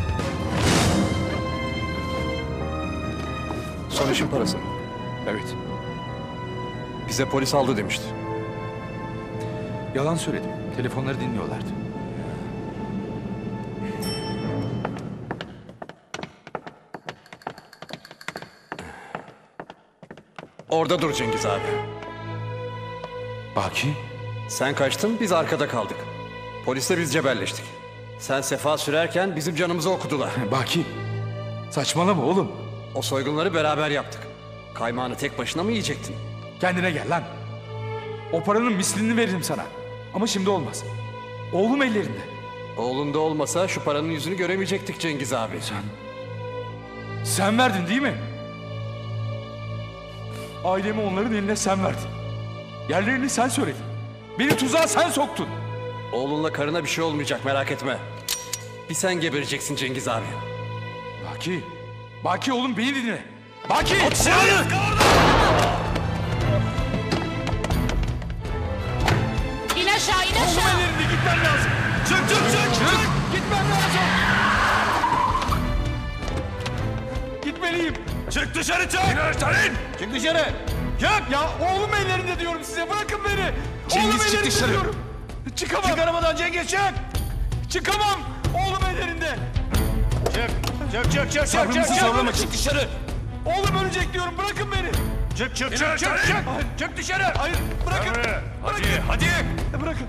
Son işin parası. Evet. Bize polis aldı demişti. Yalan söyledim. Telefonları dinliyorlardı. Orada dur Cengiz abi. Baki? Sen kaçtın, biz arkada kaldık. Polisle biz cebelleştik. Sen sefa sürerken bizim canımızı okudular. Baki, saçmalama oğlum. O soygunları beraber yaptık. Kaymağını tek başına mı yiyecektin? Kendine gel lan. O paranın mislini veririm sana. Ama şimdi olmaz. Oğlum ellerinde. Oğlunda olmasa şu paranın yüzünü göremeyecektik Cengiz abi. Sen verdin değil mi? Ailemi onların eline sen verdin. Yerlerini sen söyledin. Beni tuzağa sen soktun. Oğlunla karına bir şey olmayacak, merak etme. Bir sen gebereceksin Cengiz abi. Baki. Baki oğlum, beni dinle. Baki! At silahını! İn aşağı, in aşağı. Oğlum ellerinde, gitmem lazım. Çık. Gitmem lazım. Gitmeliyim. Çık dışarı çık! Çık dışarı! Çık! Ya oğlum ellerinde diyorum size, bırakın beni. Cengiz, Oğlum çık ellerinde dışarı. diyorum. Çıkamam. Çık arabadan Cengiz, çık! Çıkamam. Oğlum ellerinde. Çık! Sabrımızı zorlama, çık dışarı! Oğlum ölecek diyorum, bırakın beni. Çık! Çık dışarı! Hayır, bırakın. Hadi! Bırakın.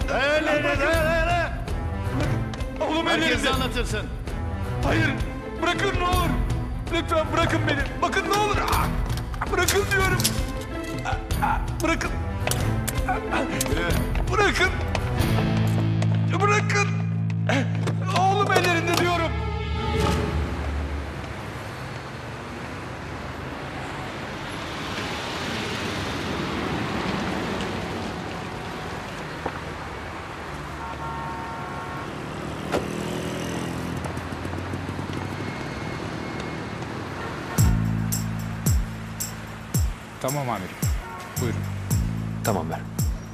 Oğlum Herkese ellerinde. anlatırsın. Hayır, bırakın ne olur. Lütfen bırakın beni. Bakın ne olur. Bırakın diyorum. Bırakın. Bırakın. Bırakın. Oğlum ellerinde diyorum. Tamam amirim. Buyurun. Tamam ver.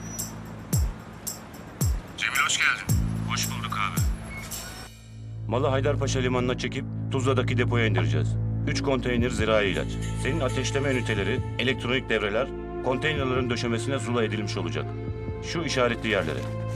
Cemil hoş geldin. Hoş bulduk abi. Malı Haydarpaşa limanına çekip Tuzla'daki depoya indireceğiz. 3 konteyner zirai ilaç. Senin ateşleme üniteleri, elektronik devreler, konteynerların döşemesine zula edilmiş olacak. Şu işaretli yerlere.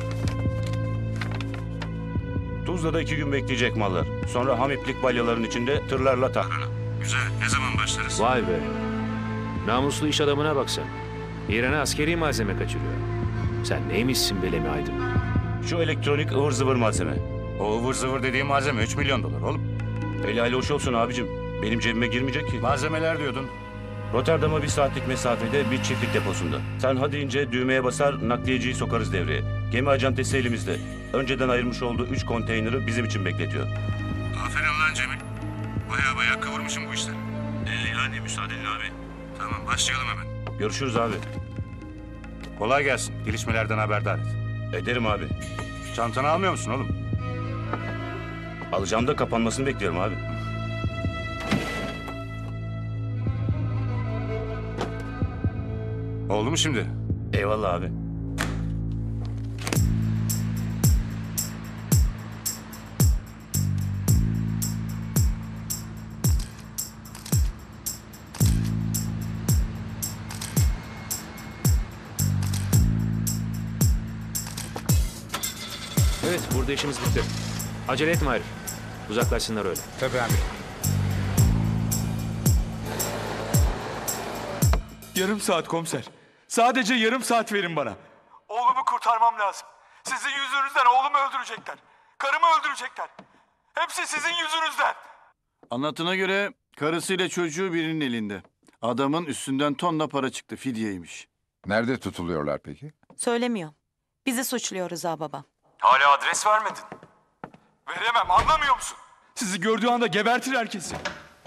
Tuzla'da 2 gün bekleyecek mallar. Sonra ham iplik balyaların içinde tırlarla Tahran'a. Güzel. Ne zaman başlarız? Vay be. Namuslu iş adamına bak sen. İran'a askeri malzeme kaçırıyor. Sen neymişsin Belemi Aydın? Şu elektronik ıvır zıvır malzeme. O ıvır zıvır dediğim malzeme 3 milyon dolar oğlum. Helali hoş olsun abicim. Benim cebime girmeyecek ki. Malzemeler diyordun. Rotterdam'a 1 saatlik mesafede bir çiftlik deposunda. Sen hadi ince düğmeye basar, nakliyeciyi sokarız devreye. Gemi acentesi elimizde. Önceden ayırmış olduğu 3 konteyneri bizim için bekletiyor. Aferin lan Cemil. Baya kıvırmışım bu işleri. Yani müsaadenle abi. Tamam başlayalım hemen. Görüşürüz abi. Kolay gelsin. Gelişmelerden haberdar et. Ederim abi. Çantanı almıyor musun oğlum? Alacağım da kapanmasını bekliyorum abi. Oldu mu şimdi? Eyvallah abi. Evet, burada işimiz bitti. Acele etme Arif. Uzaklaşsınlar öyle. Tabii amirim. Yarım saat komiser. Sadece yarım saat verin bana. Oğlumu kurtarmam lazım. Sizin yüzünüzden oğlumu öldürecekler. Karımı öldürecekler. Hepsi sizin yüzünüzden. Anlatına göre karısıyla çocuğu birinin elinde. Adamın üstünden tonla para çıktı, fidyeymiş. Nerede tutuluyorlar peki? Söylemiyor. Bizi suçluyor Rıza baba. Hala adres vermedin. Veremem, anlamıyor musun? Sizi gördüğü anda gebertir herkesi.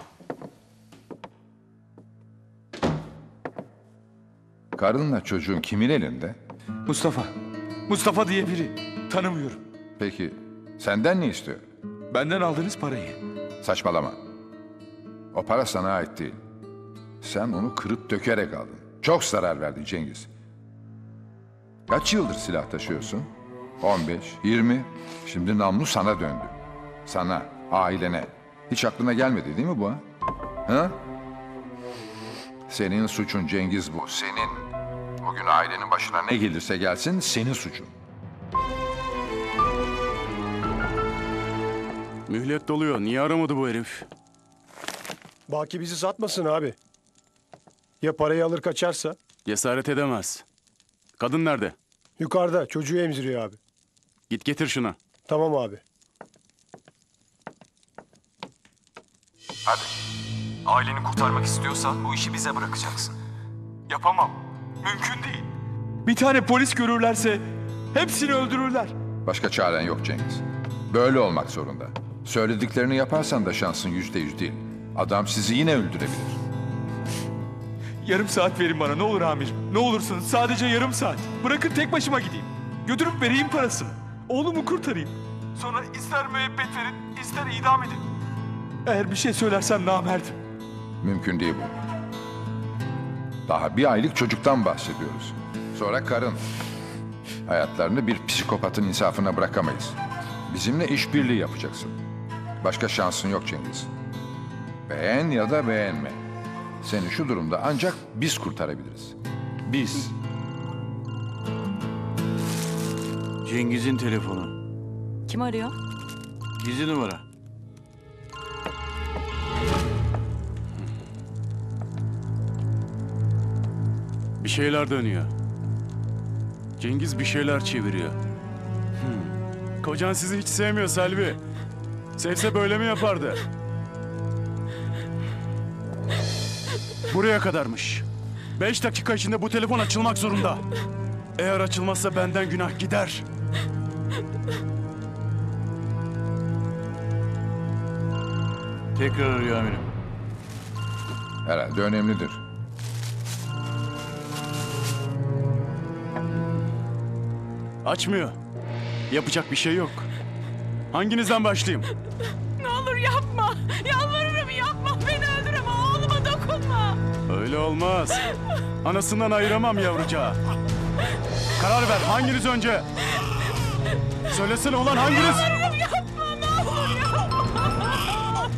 Karınla çocuğun kimin elinde? Mustafa. Mustafa diye biri. Tanımıyorum. Peki senden ne istiyor? Benden aldığınız parayı. Saçmalama. O para sana ait değil. Sen onu kırıp dökerek aldın. Çok zarar verdin Cengiz. Kaç yıldır silah taşıyorsun? 15, 20. Şimdi namlu sana döndü. Sana, ailene. Hiç aklına gelmedi değil mi bu ha? Ha? Senin suçun Cengiz bu, senin. Bugün ailenin başına ne gelirse gelsin senin suçun. Mühlet doluyor. Niye aramadı bu herif? Baki bizi satmasın abi. Ya parayı alır kaçarsa? Cesaret edemez. Kadın nerede? Yukarıda çocuğu emziriyor abi. Git getir şunu. Tamam abi. Hadi. Aileni kurtarmak istiyorsan bu işi bize bırakacaksın. Yapamam. Mümkün değil. Bir tane polis görürlerse hepsini öldürürler. Başka çaren yok Cengiz. Böyle olmak zorunda. Söylediklerini yaparsan da şansın %100 değil. Adam sizi yine öldürebilir. Yarım saat verin bana ne olur amirim. Ne olursunuz sadece yarım saat. Bırakın tek başıma gideyim. Götürüp vereyim parasını. Oğlumu kurtarayım. Sonra ister müebbet verin, ister idam edin. Eğer bir şey söylersem namerdim. Mümkün değil bu. Daha bir aylık çocuktan bahsediyoruz. Sonra karın. Hayatlarını bir psikopatın insafına bırakamayız. Bizimle işbirliği yapacaksın. Başka şansın yok Cengiz. Beğen ya da beğenme. Seni şu durumda ancak biz kurtarabiliriz. Biz. Cengiz'in telefonu. Kim arıyor? Gizli numara. Bir şeyler dönüyor. Cengiz bir şeyler çeviriyor. Kocan sizi hiç sevmiyor Selvi. Sevse böyle mi yapardı? Buraya kadarmış. 5 dakika içinde bu telefon açılmak zorunda. Eğer açılmazsa benden günah gider. Tekrar arıyor amirim. Herhalde önemlidir. Açmıyor. Yapacak bir şey yok. Hanginizden başlayayım? Ne olur yapma. Yalvarırım yapma. Beni öldürme. Oğluma dokunma. Öyle olmaz. Anasından ayıramam yavrucağı. Karar ver. Hanginiz önce? Söylesene ulan hanginiz? Yalvarırım yapma. Ne olur yapma.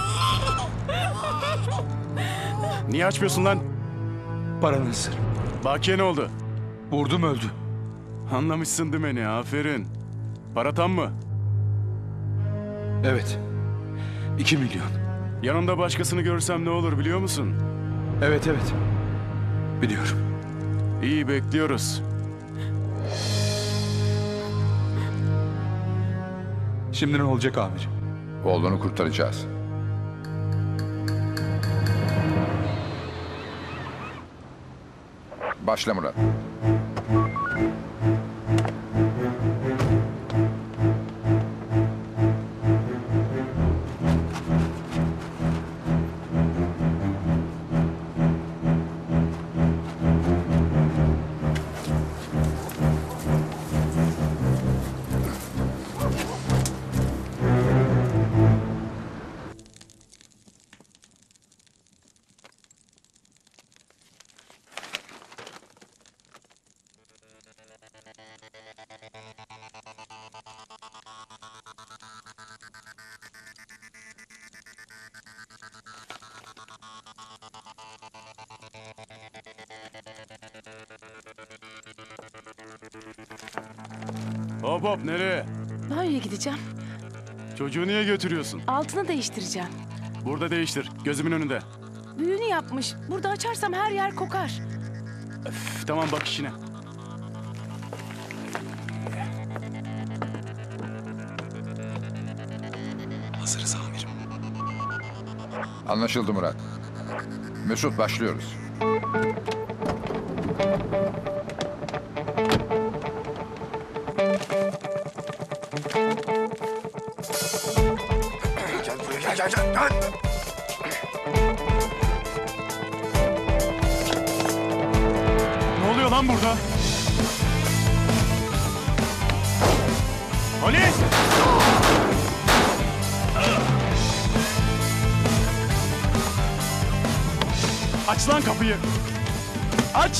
Niye açmıyorsun lan? Paranız. Bakiye ne oldu? Vurdum öldü. Anlamışsın dümeni. Aferin. Para tam mı? Evet. 2 milyon. Yanında başkasını görsem ne olur biliyor musun? Evet. Biliyorum. İyi bekliyoruz. Şimdi ne olacak amirim? Oğlunu kurtaracağız. Başla Murat. Hop hop nereye? Banyoya gideceğim. Çocuğu niye götürüyorsun? Altını değiştireceğim. Burada değiştir. Gözümün önünde. Büyüğünü yapmış. Burada açarsam her yer kokar. Üf, tamam bak işine. Hazırız amirim. Anlaşıldı Murat. Mesut başlıyoruz. Gel. Ne oluyor lan burada? Polis! Aç lan kapıyı. Aç!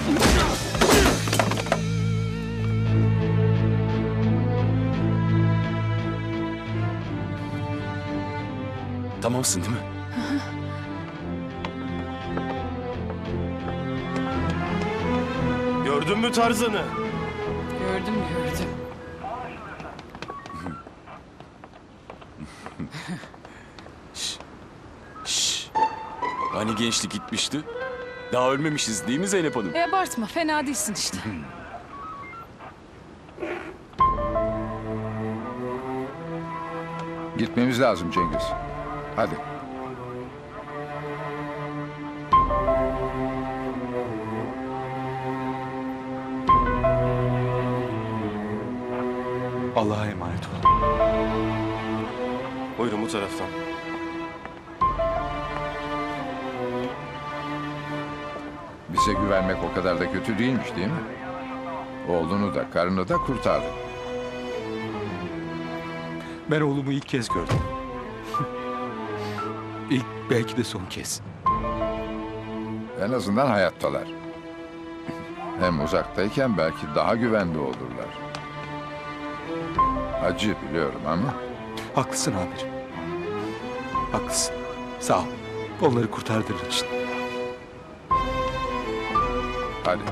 Tamamsın değil mi? Gördün mü Tarzan'ı? Gördüm. Hani gençlik gitmişti? Daha ölmemişiz değil mi Zeynep Hanım? Abartma, fena değilsin işte. Gitmemiz lazım Cengiz. Hadi. Allah'a emanet olun. Buyurun bu taraftan. Bize güvenmek o kadar da kötü değilmiş değil mi? Oğlunu da karını da kurtardın. Ben oğlumu ilk kez gördüm. İlk, belki de son kez. En azından hayattalar. Hem uzaktayken belki daha güvende olurlar. Acı biliyorum ama. Haklısın amirim. Haklısın. Sağ ol. Onları kurtardığın için. Hadi.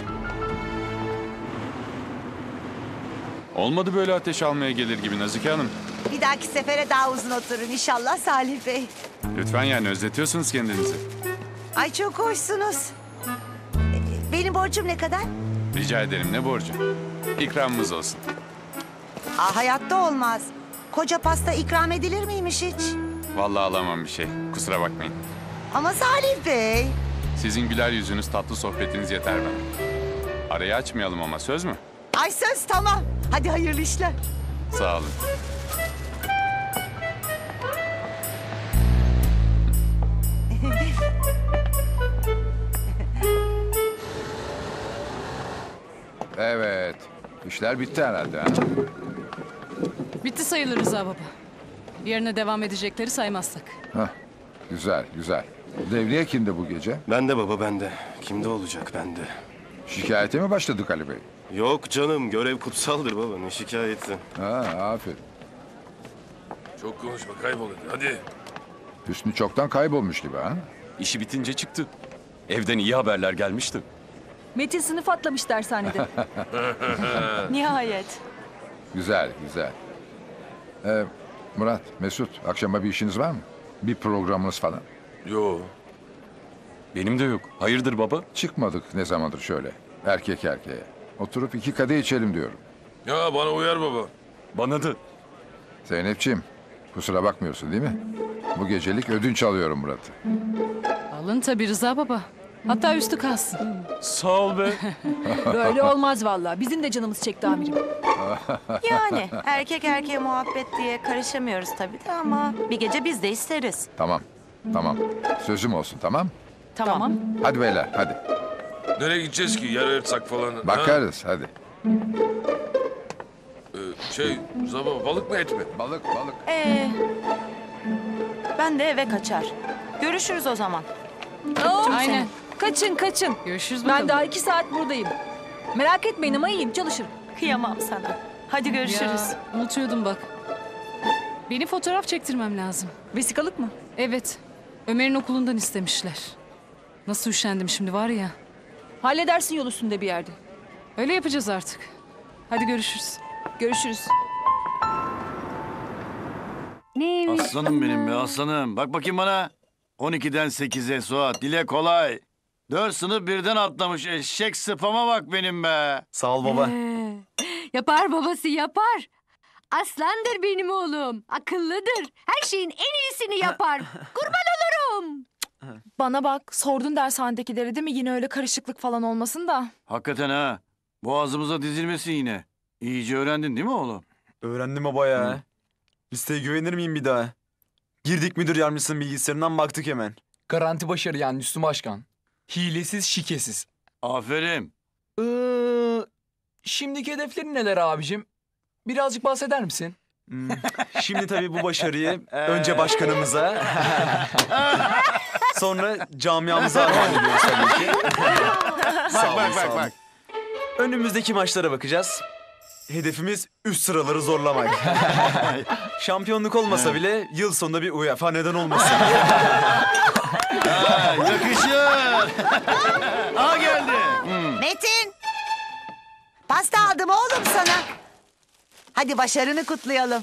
Olmadı böyle ateş almaya gelir gibi Nazike Hanım. Bir dahaki sefere daha uzun oturun inşallah Salih Bey. Lütfen yani özletiyorsunuz kendinizi. Ay çok hoşsunuz. Benim borcum ne kadar? Rica ederim ne borcu? İkramımız olsun. Hayatta olmaz. Koca pasta ikram edilir miymiş hiç? Vallahi alamam bir şey. Kusura bakmayın. Ama Salih Bey. Sizin güler yüzünüz, tatlı sohbetiniz yeter bana. Arayı açmayalım ama söz mü? Ay söz tamam. Hadi hayırlı işler. Sağ olun. Evet. İşler bitti herhalde. Ha? Bitti sayılır Rıza baba. Yarına devam edecekleri saymazsak. Hah, güzel, güzel. Devriye kimde bu gece? Bende baba bende. Kimde olacak bende? Şikayete mi başladık Ali Bey? Yok canım görev kutsaldır baba ne şikayeti. Ha, aferin. Çok konuşma kaybol hadi. Hüsnü çoktan kaybolmuş gibi ha? İşi bitince çıktı. Evden iyi haberler gelmişti. Metin sınıf atlamış dershanede. Nihayet. Güzel, güzel. Murat, Mesut, akşama bir işiniz var mı? Bir programınız falan? Yo. Benim de yok. Hayırdır baba? Çıkmadık ne zamandır şöyle. Erkek erkeğe. Oturup 2 kadeh içelim diyorum. Ya bana uyar baba. Bana da. Zeynepciğim, kusura bakmıyorsun değil mi? Bu gecelik ödünç alıyorum Murat'ı. Alın tabii Rıza baba. Hatta üstü kalsın. Sağ ol be. Böyle olmaz vallahi. Bizim de canımız çekti amirim. Yani erkek erkeğe muhabbet diye karışamıyoruz tabii de ama bir gece biz de isteriz. Tamam, tamam. Sözüm olsun, tamam? Tamam. Hadi beyler, hadi. Nereye gideceğiz ki yer ayırtsak falan? Bakarız, hadi. Rıza baba balık mı et mi? Balık, balık. Ben de eve kaçar. Görüşürüz o zaman. Aynen. Kaçın kaçın. Görüşürüz bakalım. Ben daha 2 saat buradayım. Merak etmeyin ama iyiyim çalışırım. Kıyamam sana. Hadi görüşürüz. Ya, unutuyordum bak. Benim fotoğraf çektirmem lazım. Vesikalık mı? Evet. Ömer'in okulundan istemişler. Nasıl üşendim şimdi var ya. Halledersin yol üstünde bir yerde. Öyle yapacağız artık. Hadi görüşürüz. Görüşürüz. Neymiş? Aslanım benim be aslanım. Bak bakayım bana. 12'den 8'e Suat. Dile kolay. 4 sınıf birden atlamış. Eşek sıpama bak benim be. Sağ ol baba. Yapar babası yapar. Aslandır benim oğlum. Akıllıdır. Her şeyin en iyisini yapar. Kurban olurum. Bana bak, sordun dershanedekileri değil mi? Yine öyle karışıklık falan olmasın da. Hakikaten ha. Boğazımıza dizilmesin yine. İyice öğrendin değil mi oğlum? Öğrendim baba ya. Listeye güvenir miyim bir daha? Girdik müdür yardımcısının bilgisayarından baktık hemen. Garanti başarı yani Müslüm Başkan. Hilesiz, şikesiz. Aferin. Şimdiki hedeflerin neler abicim? Birazcık bahseder misin? Şimdi tabii bu başarıyı önce başkanımıza, sonra camiamıza armağan ediyoruz tabii ki. Sağ olun, sağ olun. Önümüzdeki maçlara bakacağız. Hedefimiz üst sıraları zorlamak. Şampiyonluk olmasa bile yıl sonunda bir UEFA neden olmasın. Yakışır. Aa geldi. Metin. Pasta aldım oğlum sana. Hadi başarını kutlayalım.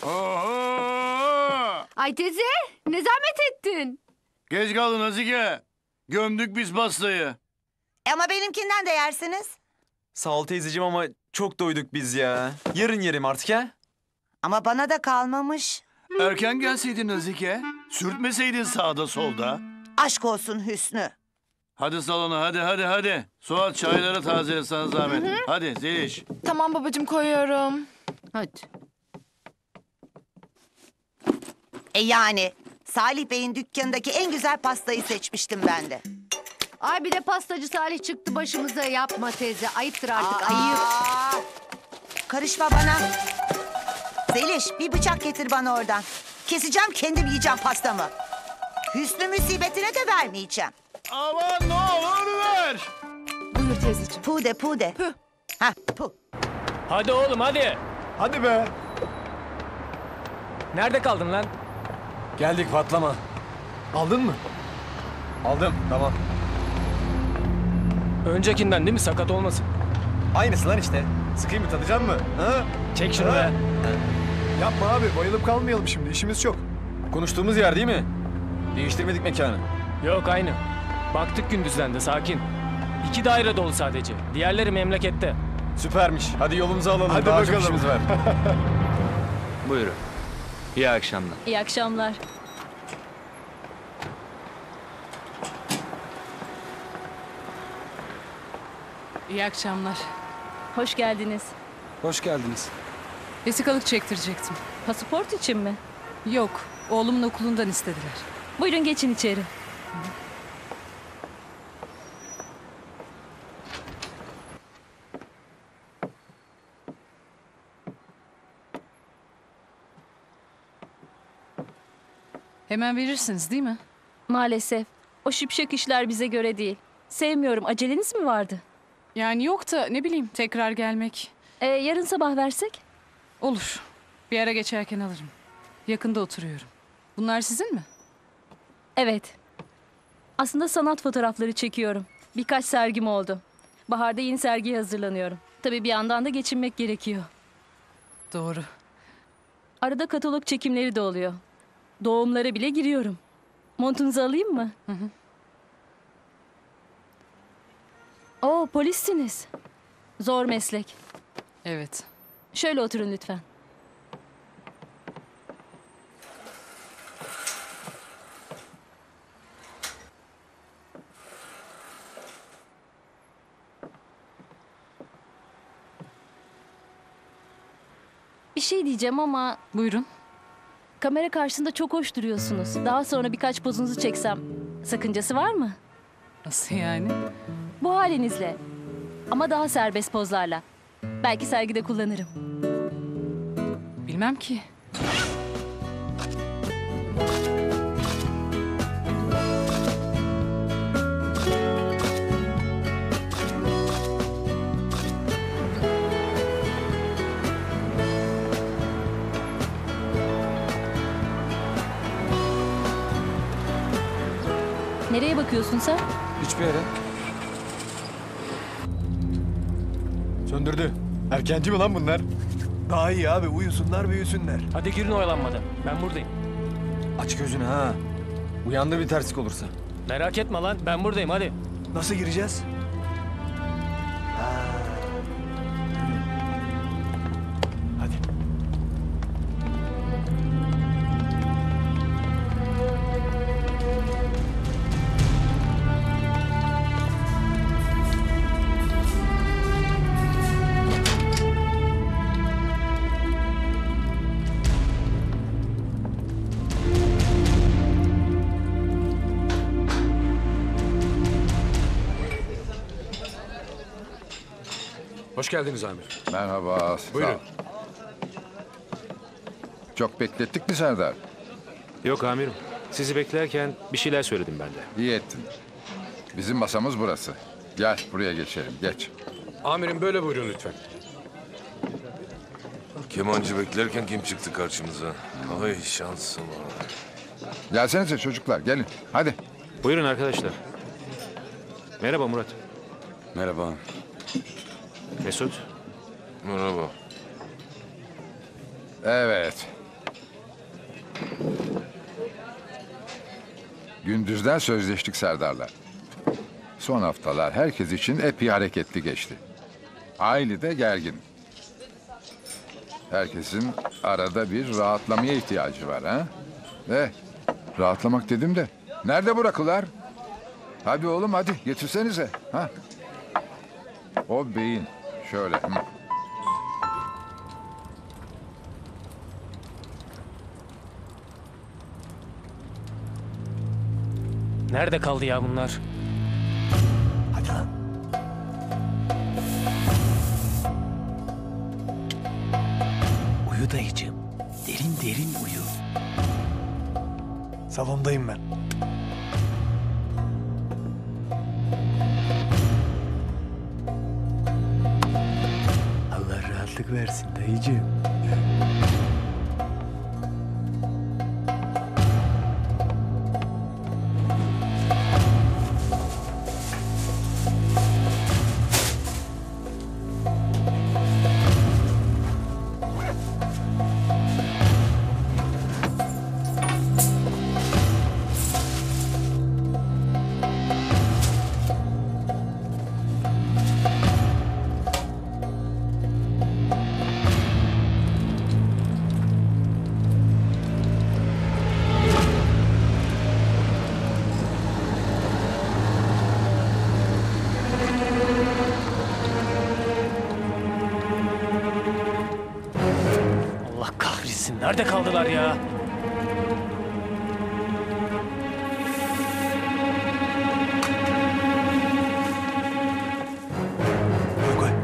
Ay teyze ne zahmet ettin. Geç kaldın Nazike. Gömdük biz pastayı. Ama benimkinden de yersiniz. Sağ ol teyzeciğim ama çok doyduk biz ya. Yarın yerim artık ha. Ama bana da kalmamış. Erken gelseydin Nazike. Sürtmeseydin sağda solda. Aşk olsun Hüsnü. Hadi salona hadi. Suat çayları tazele sana zahmet. Hadi Zeliş. Tamam babacığım koyuyorum. Hadi. Yani Salih Bey'in dükkanındaki en güzel pastayı seçmiştim ben de. Ay bir de pastacı Salih çıktı başımıza. Yapma teyze. Ayıptır artık. Ayıp. Karışma bana. Zeliş bir bıçak getir bana oradan. Keseceğim kendim yiyeceğim pastamı. Hüsnü musibetine de vermeyeceğim. Aman ne olur ver. Buyur teyzeciğim. Pude. Hah pu. Hadi oğlum hadi. Hadi be. Nerede kaldın lan? Geldik patlama. Aldın mı? Aldım tamam. Öncekinden değil mi? Sakat olmasın. Aynısı lan işte. Sıkayım mı tadacak mı? Ha? Çek şunu Ha? be. Yapma abi bayılıp kalmayalım şimdi işimiz çok. Konuştuğumuz yer değil mi? Değiştirmedik mekanı. Yok aynı. Baktık gündüzden de sakin. 2 daire dolu sadece. Diğerleri memlekette. Süpermiş. Hadi yolumuzu alalım. Hadi Daha bakalım. çok işimiz var. Buyurun. İyi akşamlar. İyi akşamlar. İyi akşamlar. Hoş geldiniz. Hoş geldiniz. Vesikalık çektirecektim. Pasaport için mi? Yok, oğlumun okulundan istediler. Buyurun geçin içeri. Hemen verirsiniz değil mi? Maalesef. O şipşak işler bize göre değil. Sevmiyorum. Aceleniz mi vardı? Yani yok da ne bileyim tekrar gelmek. Yarın sabah versek? Olur. Bir ara geçerken alırım. Yakında oturuyorum. Bunlar sizin mi? Evet. Aslında sanat fotoğrafları çekiyorum. Birkaç sergim oldu. Baharda yeni sergiye hazırlanıyorum. Tabii bir yandan da geçinmek gerekiyor. Doğru. Arada katalog çekimleri de oluyor. Doğumlara bile giriyorum. Montunuzu alayım mı? Hı. Oo, polissiniz. Zor meslek. Evet. Şöyle oturun lütfen. Bir şey diyeceğim ama... Buyurun. Kamera karşısında çok hoş duruyorsunuz. Daha sonra birkaç pozunuzu çeksem sakıncası var mı? Nasıl yani? Bu halinizle. Ama daha serbest pozlarla. Belki sergide kullanırım. Bilmem ki. Nereye bakıyorsun sen? Hiçbir yere. Söndürdü. Erkenci mi lan bunlar? Daha iyi abi uyusunlar büyüsünler. Hadi girin oyalanmadan. Ben buradayım. Aç gözünü ha. Uyandı bir terslik olursa. Merak etme lan. Ben buradayım hadi. Nasıl gireceğiz? Hadi. Hoş geldiniz amir. Merhaba. Buyurun. Sağ ol. Çok beklettik mi Serdar? Yok amirim. Sizi beklerken bir şeyler söyledim ben de. İyi ettin. Bizim masamız burası. Gel buraya geçelim. Geç. Amirim böyle buyurun lütfen. Kemancı beklerken kim çıktı karşımıza? Ay şansım var. Gelsenize çocuklar gelin. Hadi. Buyurun arkadaşlar. Merhaba Murat. Merhaba. Mesut. Merhaba. Evet. Gündüzden sözleştik Serdar'la. Son haftalar herkes için epey hareketli geçti. Aile de gergin. Herkesin arada bir rahatlamaya ihtiyacı var ha? Rahatlamak dedim de. Nerede bu rakılar? Hadi oğlum hadi getirsenize. Ha? O beyin. Şöyle. Hı. Nerede kaldı ya bunlar? Hadi lan. Uyu dayıcığım. Derin derin uyu. Salondayım ben. Allah rahatlık versin dayıcığım. Allah kahretsin. Nerede kaldılar ya? Koy koy.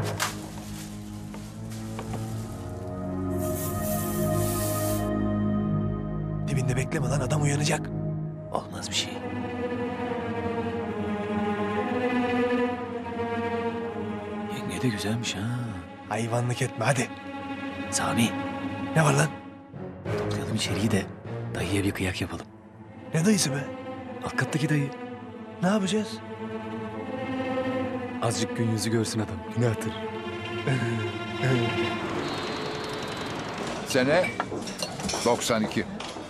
Dibinde bekleme lan, adam uyanacak. Olmaz bir şey. Yenge de güzelmiş ha. Hayvanlık etme hadi. Sami. Ne var lan? Toplayalım içeriği de dayıya bir kıyak yapalım. Ne dayısı be? Alt kattaki dayı. Ne yapacağız? Azıcık gün yüzü görsün adam. Günahtır. Sene 92.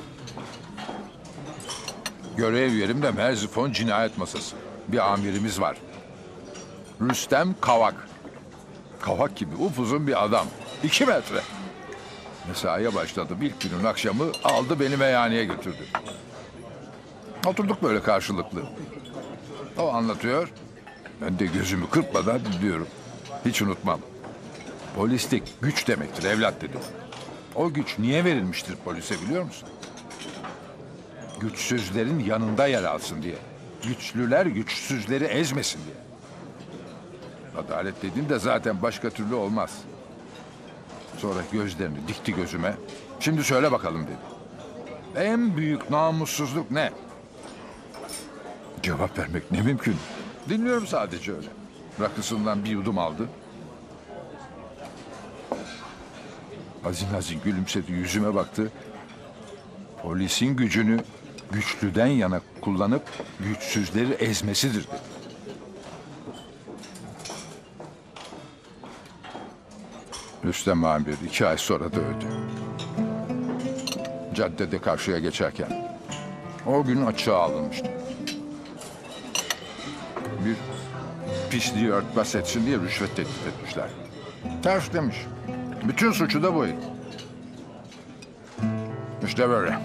Görev yerim de Merzifon cinayet masası. Bir amirimiz var. Rüstem Kavak. Kavak gibi upuzun bir adam. 2 metre. Mesaiye başladı. İlk günün akşamı aldı beni meyhaneye götürdü. Oturduk böyle karşılıklı. O anlatıyor. Ben de gözümü kırpmadan dinliyorum. Hiç unutmam. Polislik güç demektir evlat dedi. O güç niye verilmiştir polise biliyor musun? Güçsüzlerin yanında yer alsın diye. Güçlüler güçsüzleri ezmesin diye. Adalet dediğin de zaten başka türlü olmaz. Sonra gözlerini dikti gözüme. Şimdi söyle bakalım dedi. En büyük namussuzluk ne? Cevap vermek ne mümkün. Dinliyorum sadece öyle. Rakısından bir yudum aldı. Hazin hazin gülümsedi, yüzüme baktı. Polisin gücünü güçlüden yana kullanıp güçsüzleri ezmesidir dedi. Rüstem amir 2 ay sonra da öldü. Caddede karşıya geçerken o gün açığa alınmıştı. Bir pisliği örtbas etsin diye rüşvet teklif etmişler. Ters demiş. Bütün suçu da bu herif. İşte böyle.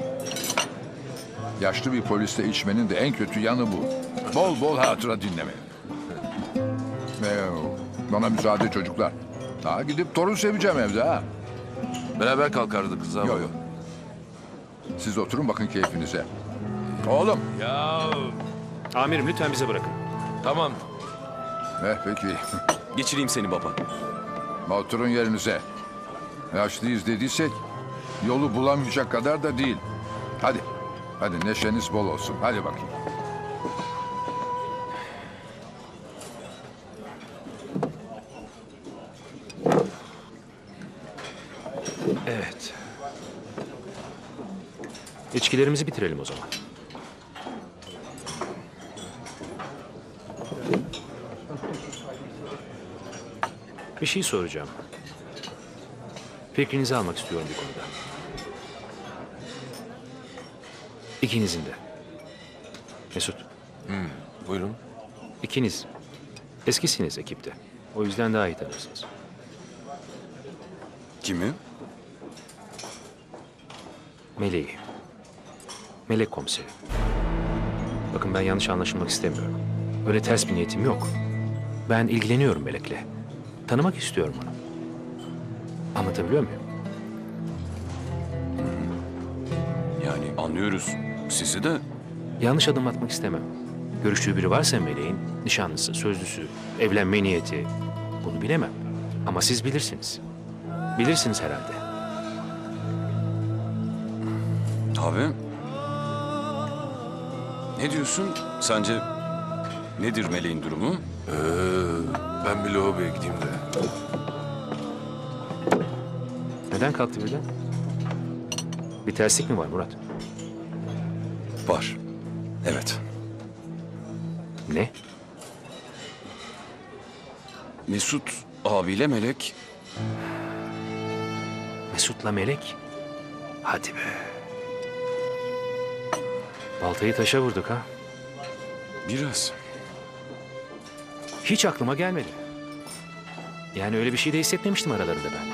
Yaşlı bir poliste içmenin de en kötü yanı bu. Bol bol hatıra dinlemek. Bana müsaade çocuklar. Daha gidip torun seveceğim evde ha. Beraber kalkardık kız abi. Yok yok. Siz oturun bakın keyfinize. Oğlum. Ya. Amirim lütfen bize bırakın. Tamam. Peki. Geçireyim seni baba. Oturun yerinize. Yaşlıyız dediysek yolu bulamayacak kadar da değil. Hadi. Hadi neşeniz bol olsun. Hadi bakayım. Evet. İçkilerimizi bitirelim o zaman. Bir şey soracağım. Fikrinizi almak istiyorum bir konuda. İkinizin de. Mesut. Buyurun. İkiniz eskisiniz ekipte. O yüzden daha iyi tanırsınız. Kimi? Meleği. Melek komiseri. Bakın ben yanlış anlaşılmak istemiyorum. Öyle ters bir niyetim yok. Ben ilgileniyorum Melek'le. Tanımak istiyorum onu. Anlatabiliyor muyum? Yani anlıyoruz sizi de. Yanlış adım atmak istemem. Görüştüğü biri varsa Meleğin, nişanlısı, sözlüsü, evlenme niyeti. Bunu bilemem. Ama siz bilirsiniz. Bilirsiniz herhalde. Abi. Ne diyorsun? Sence nedir Meleğin durumu? Ben bir lavaboya gideyim de. Neden kalktı birden? Bir terslik mi var Murat? Var. Evet. Ne? Mesut abiyle Melek. Mesut'la Melek? Hadi be. Baltayı taşa vurduk ha. Biraz. Hiç aklıma gelmedi. Yani öyle bir şey de hissetmemiştim aralarında ben.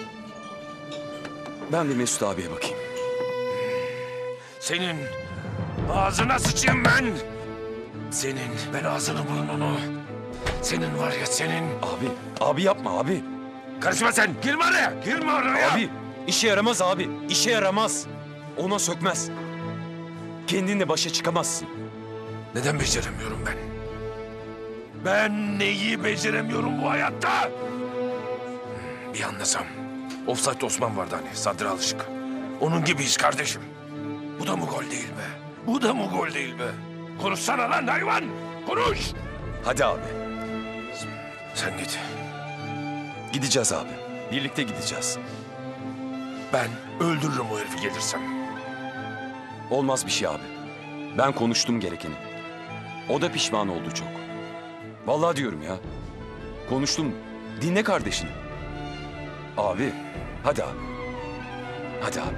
Ben bir Mesut abiye bakayım. Senin ağzına sıçayım ben. Senin, ben ağzını burnunu. Senin var ya senin. Abi yapma abi. Karışma sen, girme oraya, girme oraya. Abi işe yaramaz abi, işe yaramaz. Ona sökmez. Kendinle başa çıkamazsın. Neden beceremiyorum ben? Ben neyi beceremiyorum bu hayatta? Bir anlasam. Offside Osman vardı hani, Sadri Alışık. Onun gibiyiz kardeşim. Bu da mı gol değil be? Bu da mı gol değil be? Konuşsana lan hayvan! Konuş! Hadi abi. Sen git. Gideceğiz abi. Birlikte gideceğiz. Ben öldürürüm o herifi gelirsem. Olmaz bir şey abi. Ben konuştum gerekeni. O da pişman oldu çok. Vallahi diyorum ya. Konuştum. Dinle kardeşini. Abi. Hadi abi. Hadi abi.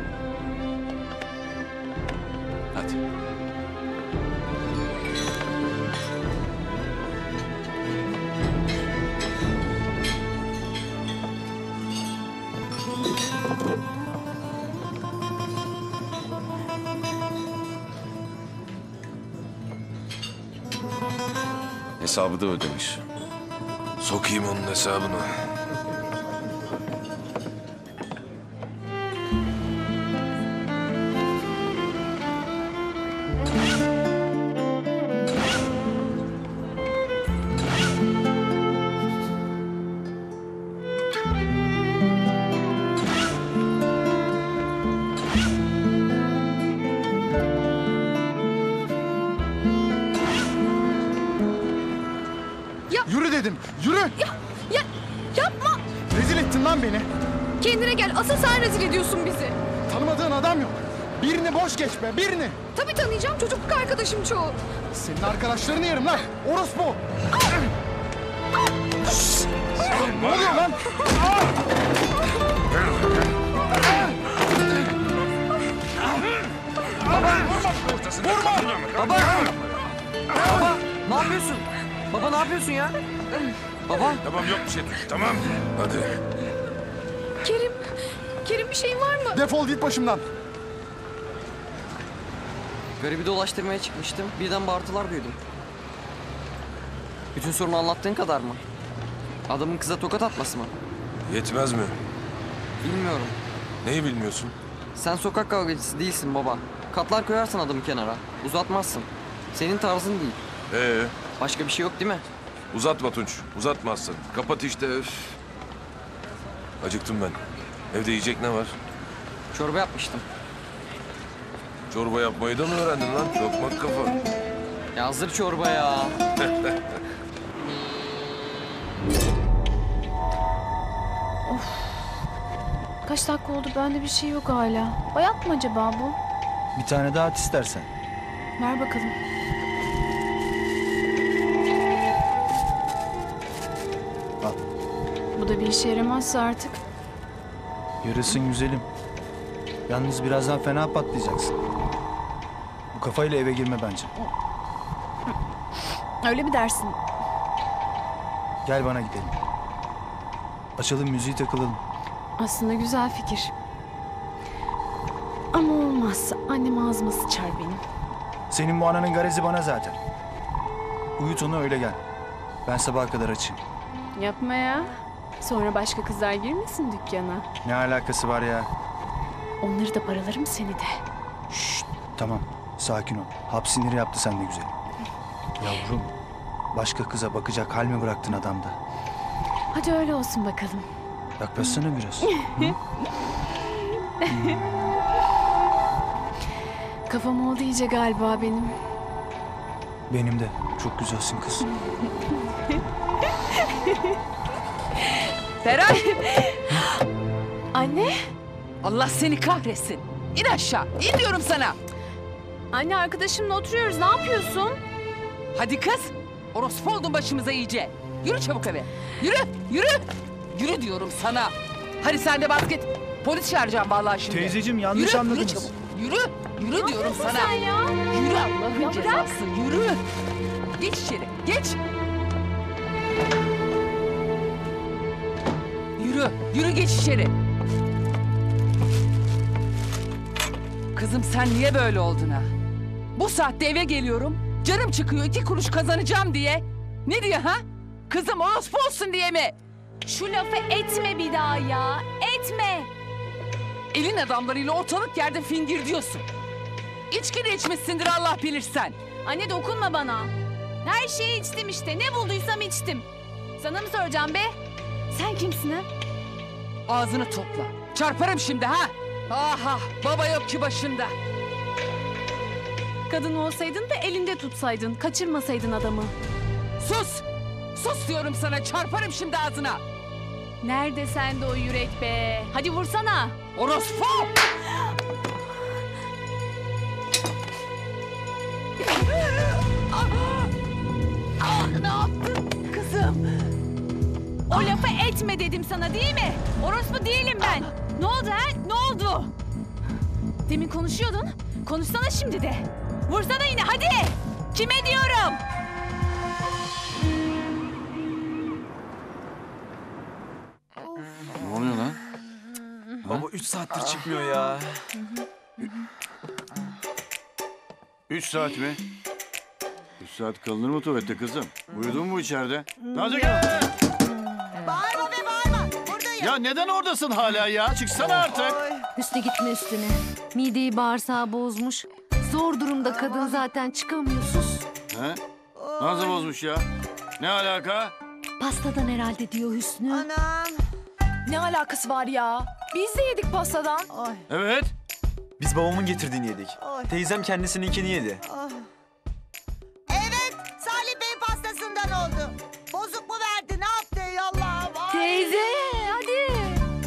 Hadi. Hesabı da ödemiş. Sokayım onun hesabını. Yürü dedim, yürü! Ya yapma! Rezil ettin lan beni. Kendine gel. Asıl sen rezil ediyorsun bizi. Tanımadığın adam yok. Birini boş geç be, birini. Tabii tanıyacağım. Çocukluk arkadaşım çoğu. Senin arkadaşlarını yerim lan, orospu. Ne oluyor lan? Baba! Baba! Ne yapıyorsun? Baba ne yapıyorsun ya? Baba! Tamam yok bir şey. Tamam. Hadi. Kerim. Kerim bir şeyin var mı? Defol git başımdan. Garibi dolaştırmaya çıkmıştım. Birden bağırtılar duydum. Bütün sorunu anlattığın kadar mı? Adamın kıza tokat atması mı? Yetmez mi? Bilmiyorum. Neyi bilmiyorsun? Sen sokak kavgacısı değilsin baba. Katlar koyarsın adamı kenara. Uzatmazsın. Senin tarzın değil. Başka bir şey yok değil mi? Uzatma Tunç. Uzatmazsın. Kapat işte. Öf. Acıktım ben. Evde yiyecek ne var? Çorba yapmıştım. Çorba yapmayı da mı öğrendin lan? Tokmak kafa. Ya hazır çorba ya. Kaç dakika oldu? Bende bir şey yok hala. Bayat mı acaba bu? Bir tane daha at istersen. Ver bakalım. Al. Bu da bir işe yaramazsa artık. Yarısın güzelim. Yalnız birazdan fena patlayacaksın. Bu kafayla eve girme bence. Öyle mi dersin? Gel bana gidelim. Açalım müziği takılalım. Aslında güzel fikir. Ama olmaz. Annem ağzıma sıçar benim. Senin bu ananın garezi bana zaten. Uyut onu öyle gel. Ben sabaha kadar açayım. Yapma ya. Sonra başka kızlar girmesin dükkana. Ne alakası var ya? Onları da paralarım seni de. Tamam, sakin ol. Hap siniri yaptı sen de güzel. Yavrum, başka kıza bakacak hal mi bıraktın adamda? Hadi öyle olsun bakalım. Yaklaşsana biraz. Kafam oldu iyice galiba benim. Benim de. Çok güzelsin kız. Feray! Anne! Allah seni kahretsin. İn aşağı. İn diyorum sana. Anne arkadaşımla oturuyoruz. Ne yapıyorsun? Hadi kız. Orospu oldun başımıza iyice. Yürü çabuk eve. Yürü, yürü. Yürü diyorum sana. Hadi sen de bas git. Polis çağıracağım vallahi şimdi. Teyzeciğim, yanlış yürü, anladınız. Yürü çabuk. Yürü. Yürü diyorum sana. Sen ya? Yürü Allah'ın Ya bırak. cezası. Yürü. Geç içeri. Geç. Yürü. Yürü geç içeri. Kızım sen niye böyle oldun ha? Bu saatte eve geliyorum. Canım çıkıyor 2 kuruş kazanacağım diye. Ne diye ha? Kızım orospu olsun diye mi? Şu lafı etme bir daha ya. Etme. Elin adamlarıyla ortalık yerde fingir diyorsun. İçki de içmişsindir Allah bilir sen. Anne dokunma bana. Her şeyi içtim işte. Ne bulduysam içtim. Sana mı soracağım be? Sen kimsin ha? Ağzını topla. Çarparım şimdi ha. Aha baba yok ki başında. Kadın olsaydın da elinde tutsaydın. Kaçırmasaydın adamı. Sus. Sus diyorum sana çarparım şimdi ağzına. Nerede sende o yürek be? Hadi vursana. Orospu! Ne yaptın kızım? O lafı etme dedim sana değil mi? Orospu değilim ben. Ne oldu ha? Ne oldu? Demin konuşuyordun. Konuşsana şimdi de. Vursana yine hadi. Kime diyorum? Ne oluyor lan? Baba 3 saattir çıkmıyor ya. 3 saat mi? 3 saat kalınır mı tuvalette kızım? Uyudun mu içeride? Nazik gel. Bağırma be bağırma. Buradayım. Ya neden oradasın hala ya? Çıksana artık. Üstüne gitme üstüne. Mideyi bağırsağı bozmuş. Zor durumda kadın zaten çıkamıyor sus. He? Nasıl bozmuş ya? Ne alaka? Pastadan herhalde diyor Hüsnü. Anam. Ne alakası var ya? Biz de yedik pastadan. Evet. Biz babamın getirdiğini yedik. Teyzem kendisininkini yedi. Evet, Salih Bey'in pastasından oldu. Bozuk mu verdi, ne yaptı ey Allah'ım? Ay. Teyze hadi.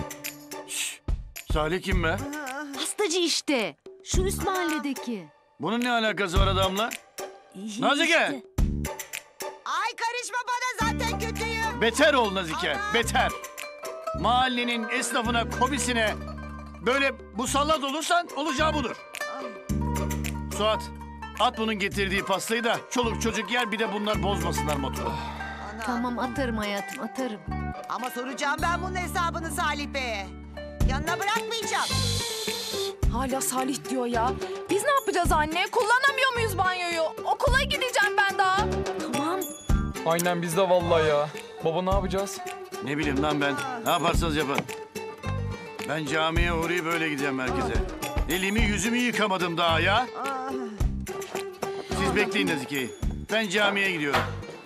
Salih kim be? Pastacı işte. Şu üst mahalledeki. Bunun ne alakası var adamla? Nazike! Ay karışma bana zaten kötüyüm. Beter ol Nazike, beter. Mahallenin esnafına, komisine böyle musallat olursan olacağı budur. Suat, at bunun getirdiği pastayı da çoluk çocuk yer bir de bunlar bozmasınlar motoru. Tamam atarım hayatım atarım. Ama soracağım ben bunun hesabını Salih Bey'e. Yanına bırakmayacağım. Hala Salih diyor ya. Biz ne yapacağız anne? Kullanamıyor muyuz banyoyu? Okula gideceğim ben daha. Tamam. Aynen biz de vallahi ya. Baba ne yapacağız? Ne bileyim lan ben, ne yaparsanız yapın. Ben camiye uğrayıp böyle gideceğim merkeze. Elimi yüzümü yıkamadım daha ya. Siz bekleyin Nazike'yi. Ben camiye gidiyorum.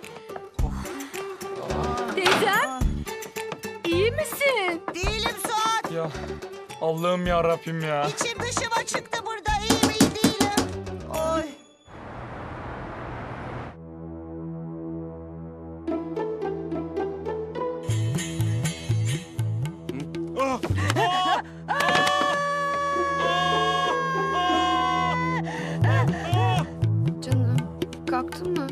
Teyzem. İyi misin? Değilim Suat. Ya Allah'ım ya Rabbim ya. İçim dışıma çıktı burada. İyiyim iyi değilim. Oy. Canım, kalktın mı?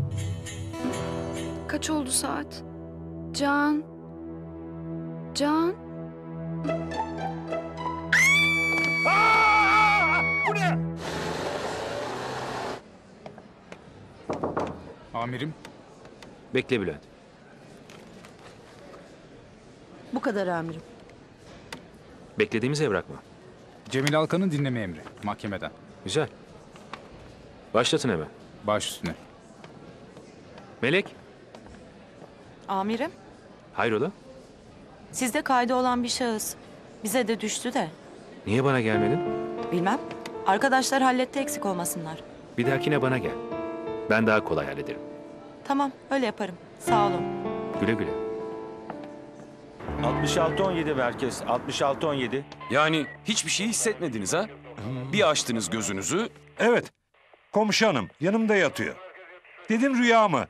Kaç oldu saat? Can. Can. Bu ne? Amirim. Bekle Bülent. Bu kadar amirim. Beklediğimiz evrak mı? Cemil Alkan'ın dinleme emri mahkemeden. Güzel. Başlatın hemen. Baş üstüne. Melek, Amirim, hayrola? sizde kaydı olan bir şahıs. Bize de düştü de. Niye bana gelmedin? Bilmem. Arkadaşlar halletti, eksik olmasınlar. Bir dahakine bana gel. Ben daha kolay hallederim. Tamam, öyle yaparım. Sağ olun. Güle güle. 66-17 merkez. 66-17. Yani hiçbir şey hissetmediniz ha? Bir açtınız gözünüzü. Evet. Komşu hanım yanımda yatıyor. Dedim rüya mı?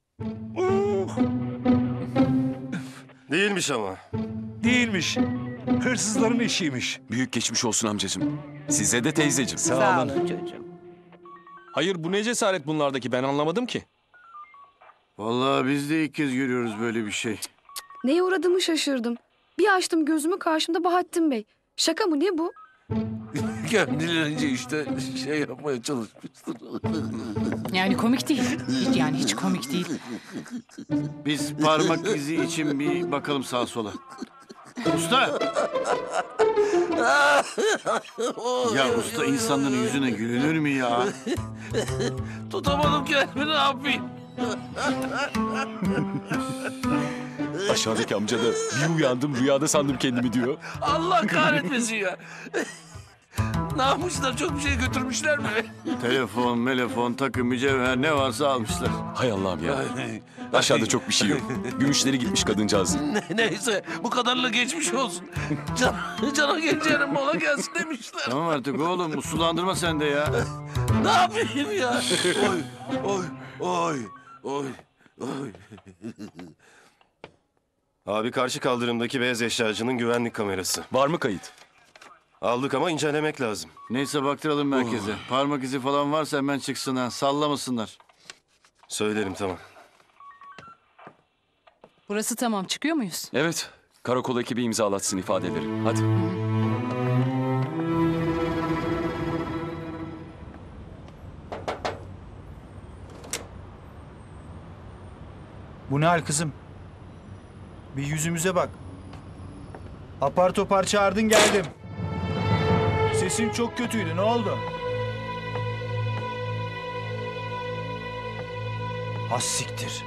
Değilmiş ama. Değilmiş. Hırsızların işiymiş. Büyük geçmiş olsun amcacığım. Size de teyzeciğim. Sağ olun. çocuğum. Hayır bu ne cesaret bunlardaki ben anlamadım ki. Vallahi biz de ilk kez görüyoruz böyle bir şey. Neye uğradığımı şaşırdım. Bir açtım gözümü karşımda Bahattin Bey. Şaka mı ne bu? Kendilerince işte şey yapmaya çalışmıştır. Yani komik değil. Hiç komik değil. Biz parmak izi için bir bakalım sağa sola. Usta! Ya usta insanların yüzüne gülünür mü ya? Tutamadım kendimi, ne yapayım? Aşağıdaki amca da bir uyandım rüyada sandım kendimi diyor. Allah kahretmesin ya. Ne yapmışlar? Çok bir şey götürmüşler mi? Telefon, takım, mücevher ne varsa almışlar. Hay Allah'ım ya. Aşağıda çok bir şey yok. Gümüşleri gitmiş kadıncağız. Neyse bu kadarla geçmiş olsun. Cana geçerim mola gelsin demişler. Tamam artık oğlum sulandırma sen de ya. Ne yapayım ya? Oy. Abi karşı kaldırımdaki beyaz eşyacının güvenlik kamerası. Var mı kayıt? Aldık ama incelemek lazım. Neyse baktıralım merkeze. Parmak izi falan varsa hemen çıksın ha. Sallamasınlar. Söylerim tamam. Burası tamam. Çıkıyor muyuz? Evet. Karakol ekibi imzalatsın ifadeleri. Hadi. Bu ne hal kızım? Bir yüzümüze bak. Apar topar çağırdın geldim. Sesin çok kötüydü, ne oldu? Has siktir.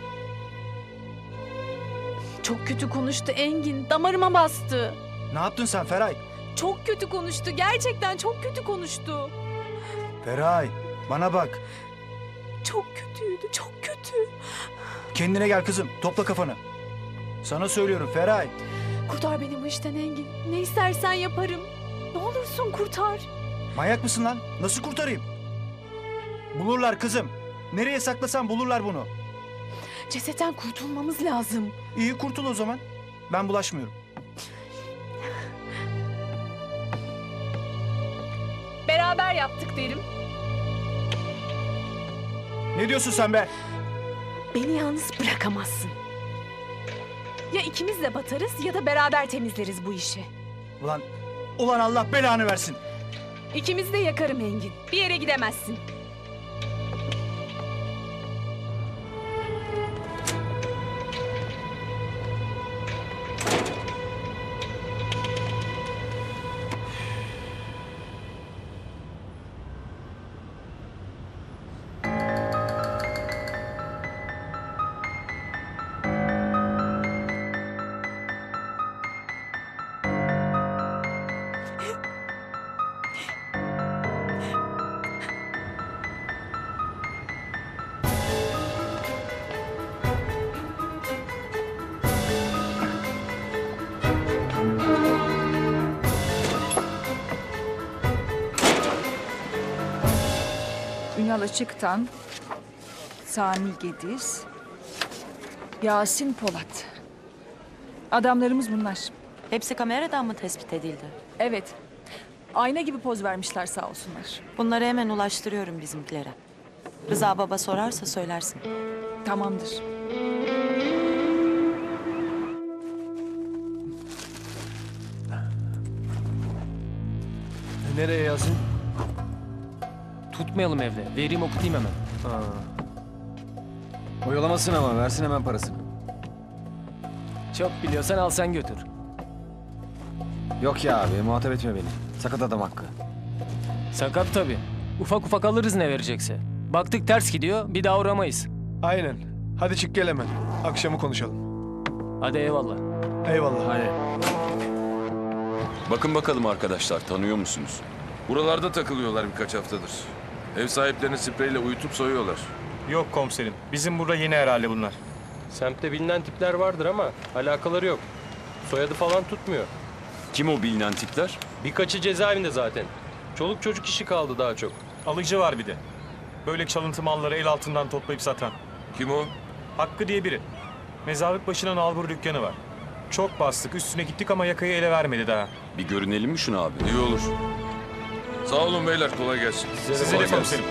Çok kötü konuştu Engin. Damarıma bastı. Ne yaptın sen Feray? Çok kötü konuştu. Gerçekten çok kötü konuştu. Feray, bana bak. Çok kötüydü. Çok kötü. Kendine gel kızım, topla kafanı. Sana söylüyorum Feray. Kurtar beni bu işten Engin. Ne istersen yaparım. Ne olursun kurtar. Manyak mısın lan? Nasıl kurtarayım? Bulurlar kızım. Nereye saklasan bulurlar bunu. Cesetten kurtulmamız lazım. İyi kurtul o zaman. Ben bulaşmıyorum. Beraber yaptık derim. Ne diyorsun sen be? Beni yalnız bırakamazsın. Ya ikimiz de batarız ya da beraber temizleriz bu işi. Ulan Allah belanı versin. İkimiz de yakarım Engin. Bir yere gidemezsin. Ünal Açık'tan, Sami Gediz, Yasin Polat. Adamlarımız bunlar. Hepsi kameradan mı tespit edildi? Evet. Ayna gibi poz vermişler sağ olsunlar. Bunları hemen ulaştırıyorum bizimkilere. Rıza baba sorarsa söylersin. Tamamdır. Nereye yazın? Tutmayalım evde. Vereyim okutayım hemen. Oyalamasın ama versin hemen parasını. Çok biliyorsan al sen götür. Yok ya abi muhatap etme beni. Sakat adam hakkı. Sakat tabii. Ufak ufak alırız ne verecekse. Baktık ters gidiyor, bir daha uğramayız. Aynen. Hadi çık gel hemen. Akşamı konuşalım. Hadi eyvallah. Eyvallah. Hadi. Bakın bakalım arkadaşlar, tanıyor musunuz? Buralarda takılıyorlar birkaç haftadır. Ev sahiplerini spreyle uyutup soyuyorlar. Yok komiserim. Bizim burada yeni herhalde bunlar. Semtte bilinen tipler vardır ama alakaları yok. Soyadı falan tutmuyor. Kim o bilinen tipler? Birkaçı cezaevinde zaten. Çoluk çocuk işi kaldı daha çok. Alıcı var bir de. Böyle çalıntı malları el altından toplayıp satan. Kim o? Hakkı diye biri. Mezarlık başına nalbur dükkanı var. Çok bastık, üstüne gittik ama yakayı ele vermedi daha. Bir görünelim mi şunu abi? İyi olur. Sağ olun beyler, kolay gelsin. Size de komiserim.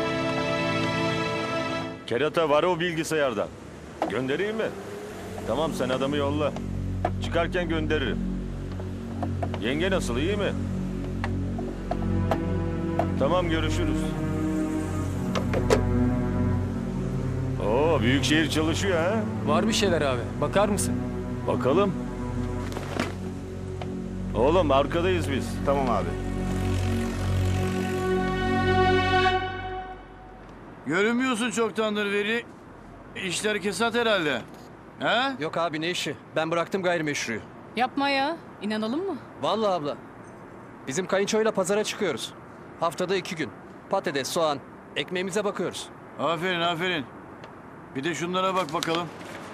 Kerata var o bilgisayarda. Göndereyim mi? Tamam sen adamı yolla. Çıkarken gönderirim. Yenge nasıl, iyi mi? Tamam görüşürüz. Oo Büyükşehir çalışıyor ha? Var bir şeyler abi. Bakar mısın? Bakalım. Oğlum arkadayız biz. Tamam abi. Görünmüyorsun çoktandır Veli. İşler kesat herhalde. He? Yok abi ne işi? Ben bıraktım gayrimeşruyu. Yapma ya. İnanalım mı? Vallahi abla. Bizim kayınçoyla pazara çıkıyoruz. Haftada 2 gün. Patates, soğan. Ekmeğimize bakıyoruz. Aferin aferin. Bir de şunlara bak bakalım.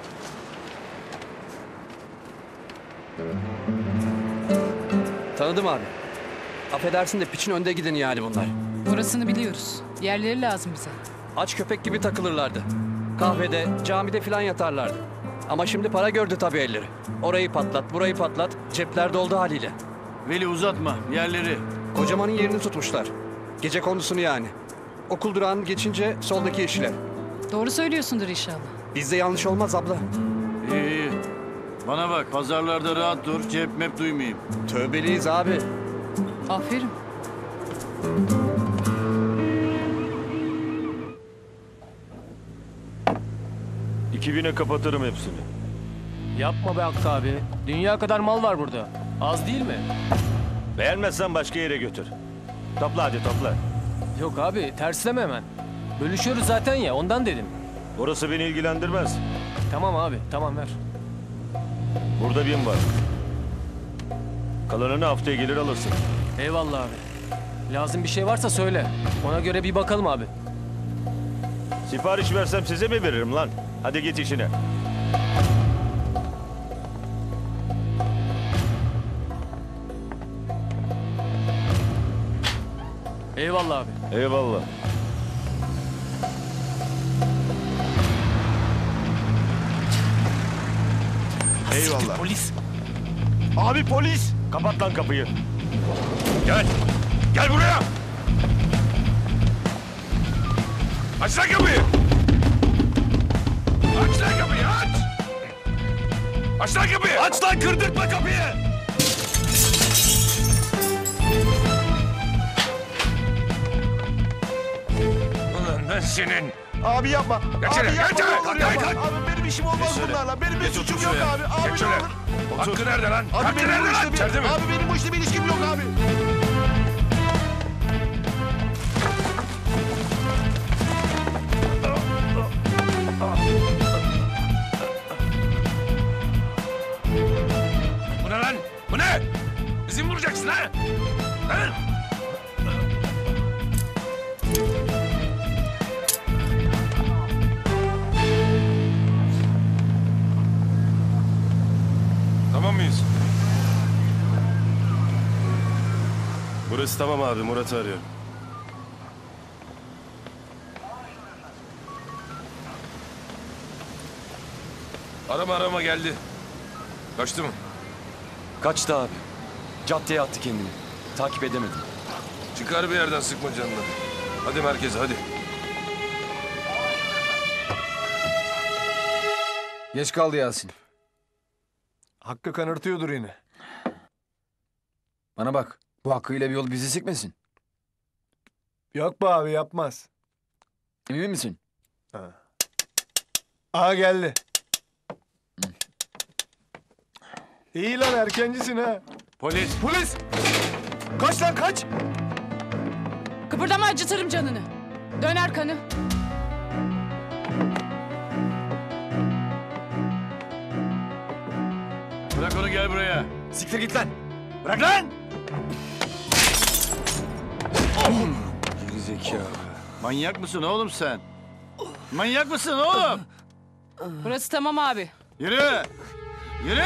Tanıdım abi. Affedersin de piçin önde gideni yani bunlar. Orasını biliyoruz. Yerleri lazım bize. Aç köpek gibi takılırlardı. Kahvede, camide filan yatarlardı. Ama şimdi para gördü tabii elleri. Orayı patlat, burayı patlat. Cepler doldu haliyle. Veli uzatma yerleri. Kocamanın yerini tutmuşlar. Gece kondusunu yani. Okul durağını geçince soldaki işler. Doğru söylüyorsundur inşallah. Bizde yanlış olmaz abla. İyi iyi. Bana bak pazarlarda rahat dur. Cep mep duymayayım. Tövbeliyiz abi. Aferin. ...2000'e kapatırım hepsini. Yapma be Hakkı abi. Dünya kadar mal var burada. Az değil mi? Beğenmezsen başka yere götür. Topla hadi topla. Yok abi tersleme hemen. Bölüşüyoruz zaten ya ondan dedim. Orası beni ilgilendirmez. Tamam abi tamam ver. Burada BİM var. Kalanını haftaya gelir alırsın. Eyvallah abi. Lazım bir şey varsa söyle. Ona göre bir bakalım abi. Sipariş versem size mi veririm lan? Hadi git işine. Eyvallah abi. Eyvallah. Eyvallah. Polis. Abi polis! Kapat lan kapıyı. Gel. Gel buraya. Aç lan kapıyı! Aç lan kapıyı, aç! Aç lan kapıyı! Aç lan kırdırtma kapıyı! Ulan ben senin... Abi yapma. Geç Abi şöyle, yapma. geç Ne şöyle. olur Kalk, yapma. kalk. Abi benim işim olmaz Geç şöyle. bunlarla. Benim bir Geç suçum otur yok şuraya. abi. Abi Geç ne şöyle. olur. Hakkı nerede lan? Abi Hakkı benim nerede bu lan? işte İçeride mi? Abi benim bu işte bir ilişkim yok abi. Bu ne lan? Bu ne? Bizi mi vuracaksın ha? Ha? Tamam mıyız? Burası tamam abi, Murat'ı arıyorum. Arama geldi. Kaçtı mı? Kaçtı abi. Caddeye attı kendini. Takip edemedim. Çıkar bir yerden, sıkma canını. Hadi merkeze hadi. Geç kaldı Yasin. Hakkı kanırtıyordur yine. Bana bak. Bu Hakkı'yla bir yol bizi sikmesin. Yok be abi yapmaz. Emin misin? Aha geldi. İyi lan erkencisin ha. Polis. Polis! Kaç lan kaç! Kıpırdama, acıtırım canını. Dön arkanı. Bırak onu, gel buraya. Siktir git lan! Bırak lan! Geri zekalı. Manyak mısın oğlum sen? Manyak mısın oğlum? Burası tamam abi. Yürü! Yürü!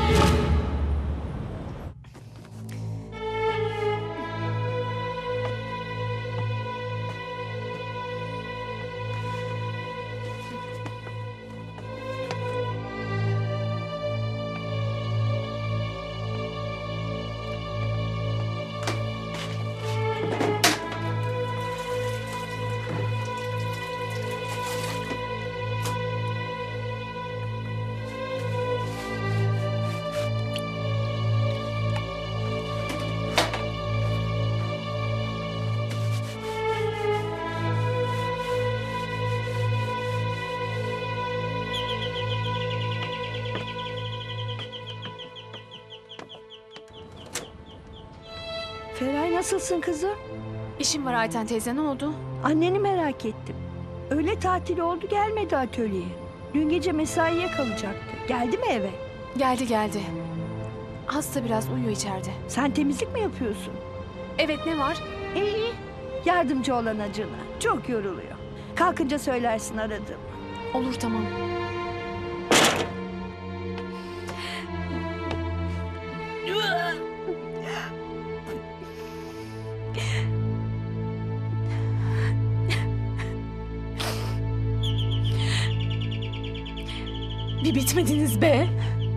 Feray nasılsın kızım? İşim var Ayten teyze, ne oldu? Anneni merak ettim. Öğle tatili oldu gelmedi atölyeye. Dün gece mesaiye kalacaktı. Geldi mi eve? Geldi. Hasta, biraz uyuyor içeride. Sen temizlik mi yapıyorsun? Evet, ne var? İyi. Yardımcı olan acına. Çok yoruluyor. Kalkınca söylersin aradım. Olur, tamam. Bir bitmediniz be.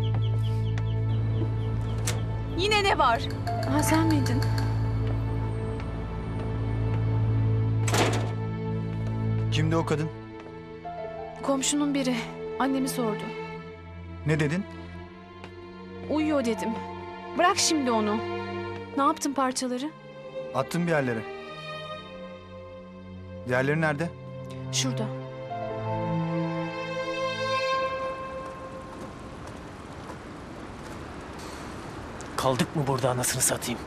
Yine ne var? Ha, sen miydin? Kimdi o kadın? Komşunun biri. Annemi sordu. Ne dedin? Uyuyor dedim. Bırak şimdi onu. Ne yaptın parçaları? Attım bir yerlere. Diğerleri nerede? Şurada. Kaldık mı burada anasını satayım?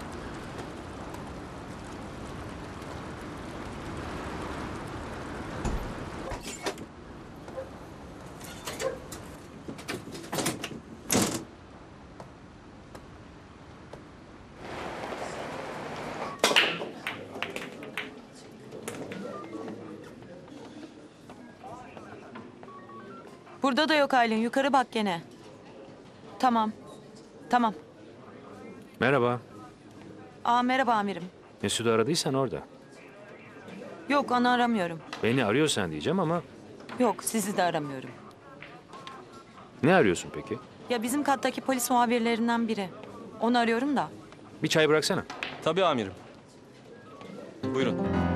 Burada da yok Aylin. Yukarı bak gene. Tamam. Tamam. Merhaba. Merhaba amirim. Mesut'u aradıysan orada. Yok, onu aramıyorum. Beni arıyorsan diyeceğim ama Yok, sizi de aramıyorum. ne arıyorsun peki? Ya bizim kattaki polis muhabirlerinden biri. Onu arıyorum da. Bir çay bıraksana. Tabii amirim. Buyurun.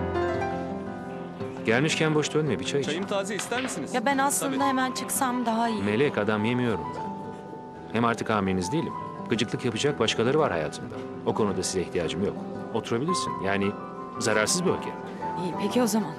Gelmişken boş dönme, bir çay iç. Çayım taze, ister misiniz? Ya ben aslında hemen çıksam daha iyi. Melek, adam yemiyorum ben. Hem artık amiriniz değilim. Gıcıklık yapacak başkaları var hayatımda. O konuda size ihtiyacım yok. Oturabilirsin. Yani zararsız bölge. İyi, peki o zaman.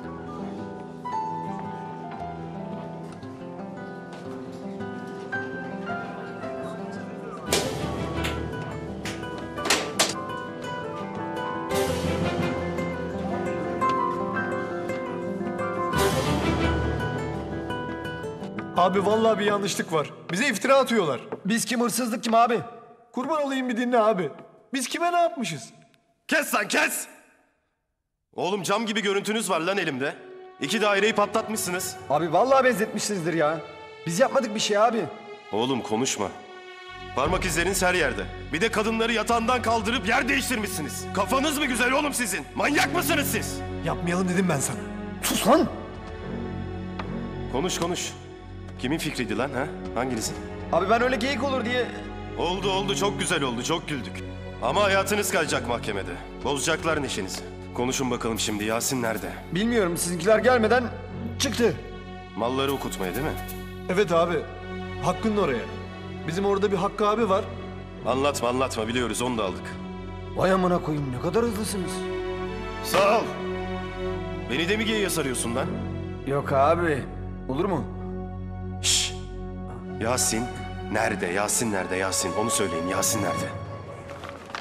Abi vallahi bir yanlışlık var. Bize iftira atıyorlar. Biz kim, hırsızlık kim abi? Kurban olayım, bir dinle abi. Biz kime ne yapmışız? Kes lan kes! Oğlum cam gibi görüntünüz var lan elimde. 2 daireyi patlatmışsınız. Abi vallahi benzetmişsinizdir ya. Biz yapmadık bir şey abi. Oğlum konuşma. Parmak izleriniz her yerde. Bir de kadınları yatağından kaldırıp yer değiştirmişsiniz. Kafanız mı güzel oğlum sizin? Manyak mısınız siz? Yapmayalım dedim ben sana. Sus lan! Konuş konuş. Kimin fikriydi lan ha? Hanginizin? Abi ben öyle geyik olur diye... Oldu çok güzel oldu, çok güldük. Ama hayatınız kalacak mahkemede. Bozacaklar neşenizi. Konuşun bakalım şimdi, Yasin nerede? Bilmiyorum, sizinkiler gelmeden çıktı. Malları okutmaya değil mi? Evet abi. Hakkı'nın oraya. Bizim orada bir Hakkı abi var. Anlatma biliyoruz, onu da aldık. Vay amına koyayım, ne kadar hızlısınız. Sağ ol. Beni de mi geyiğe sarıyorsun lan? Yok abi. Olur mu? Şşş. Yasin nerede? Yasin nerede? Yasin. Onu söyleyin. Yasin nerede?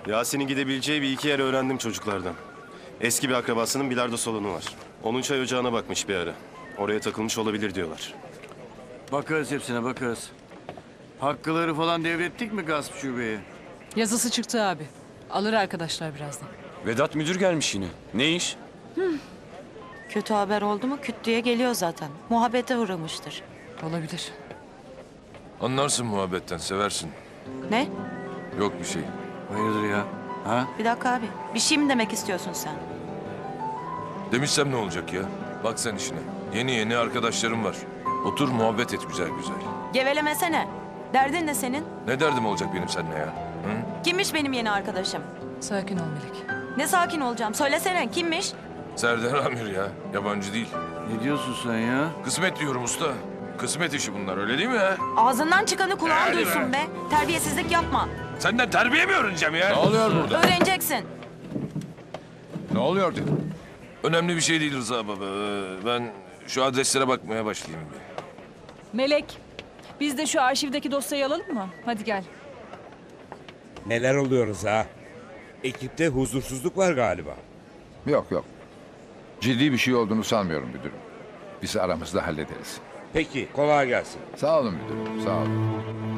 Yasin'in gidebileceği bir iki yer öğrendim çocuklardan. Eski bir akrabasının bilardo salonu var. Onun çay ocağına bakmış bir ara. Oraya takılmış olabilir diyorlar. Bakarız hepsine bakarız. Hakkıları falan devrettik mi gasp şubeye? Yazısı çıktı abi. Alır arkadaşlar birazdan. Vedat müdür gelmiş yine. Ne iş? Kötü haber oldu mu küt diye geliyor zaten. Muhabbete uğramıştır. Olabilir. Anlarsın muhabbetten, seversin. Ne? Yok bir şey. Hayırdır ya? Ha? Bir dakika abi. Bir şey mi demek istiyorsun sen? Demişsem ne olacak ya? Bak sen işine. Yeni arkadaşlarım var. Otur muhabbet et güzel güzel. Gevelemesene. Derdin ne senin? Ne derdim olacak benim seninle ya? Hı? Kimmiş benim yeni arkadaşım? Sakin ol Melek. Ne sakin olacağım? Söylesene kimmiş? Serdar Amir ya. Yabancı değil. Ne diyorsun sen ya? Kısmet diyorum usta. Kısmet işi bunlar öyle değil mi ha? Ağzından çıkanı kulağın Hadi duysun be. Terbiyesizlik yapma. Senden terbiye mi öğreneceğim ya? Ne oluyor burada? Öğreneceksin. Ne oluyor dedim. Önemli bir şey değil Rıza baba. Ben şu adreslere bakmaya başlayayım bir. Melek, biz de şu arşivdeki dosyayı alalım mı? Hadi gel. Neler oluyoruz ha? Ekipte huzursuzluk var galiba. Yok. Ciddi bir şey olduğunu sanmıyorum müdürüm. Biz aramızda hallederiz. Peki, kolay gelsin. Sağ olun müdürüm, sağ olun.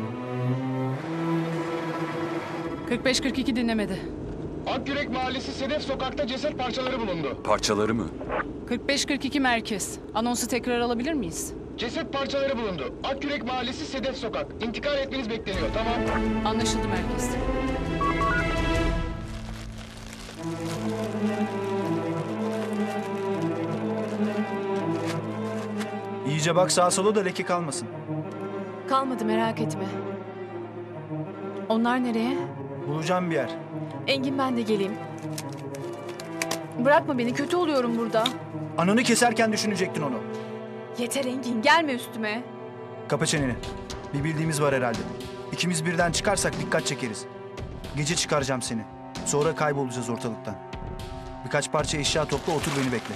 45-42 dinlemede. Akyürek Mahallesi Sedef Sokak'ta ceset parçaları bulundu. Parçaları mı? 45-42 merkez. Anonsu tekrar alabilir miyiz? Ceset parçaları bulundu. Akyürek Mahallesi Sedef Sokak. İntikal etmeniz bekleniyor, tamam. Anlaşıldı merkez. İyice bak sağa sola da leke kalmasın. Kalmadı merak etme. Onlar nereye? Bulacağım bir yer. Engin ben de geleyim. Bırakma beni kötü oluyorum burada. Ananı keserken düşünecektin onu. Yeter Engin gelme üstüme. Kapa çeneni. Bir bildiğimiz var herhalde. İkimiz birden çıkarsak dikkat çekeriz. Gece çıkaracağım seni. Sonra kaybolacağız ortalıktan. Birkaç parça eşya topla otur beni bekle.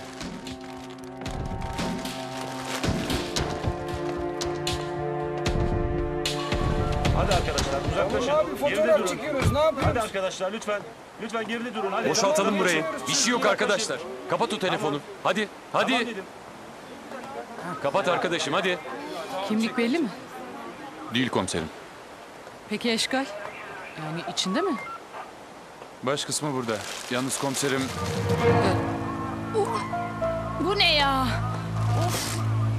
Hadi arkadaşlar uzaklaşın. Abi fotoğraf çekiyoruz ne yapıyoruz? Hadi arkadaşlar lütfen. Lütfen geride durun. Hadi. Boşaltalım burayı. Bir şey yok arkadaşlar. Kapat o telefonu. Hadi. Tamam dedim. Kapat arkadaşım hadi. Kimlik belli mi? Değil komiserim. Peki eşkal? Yani içinde mi? Baş kısmı burada. Yalnız komiserim... Bu ne ya? Of.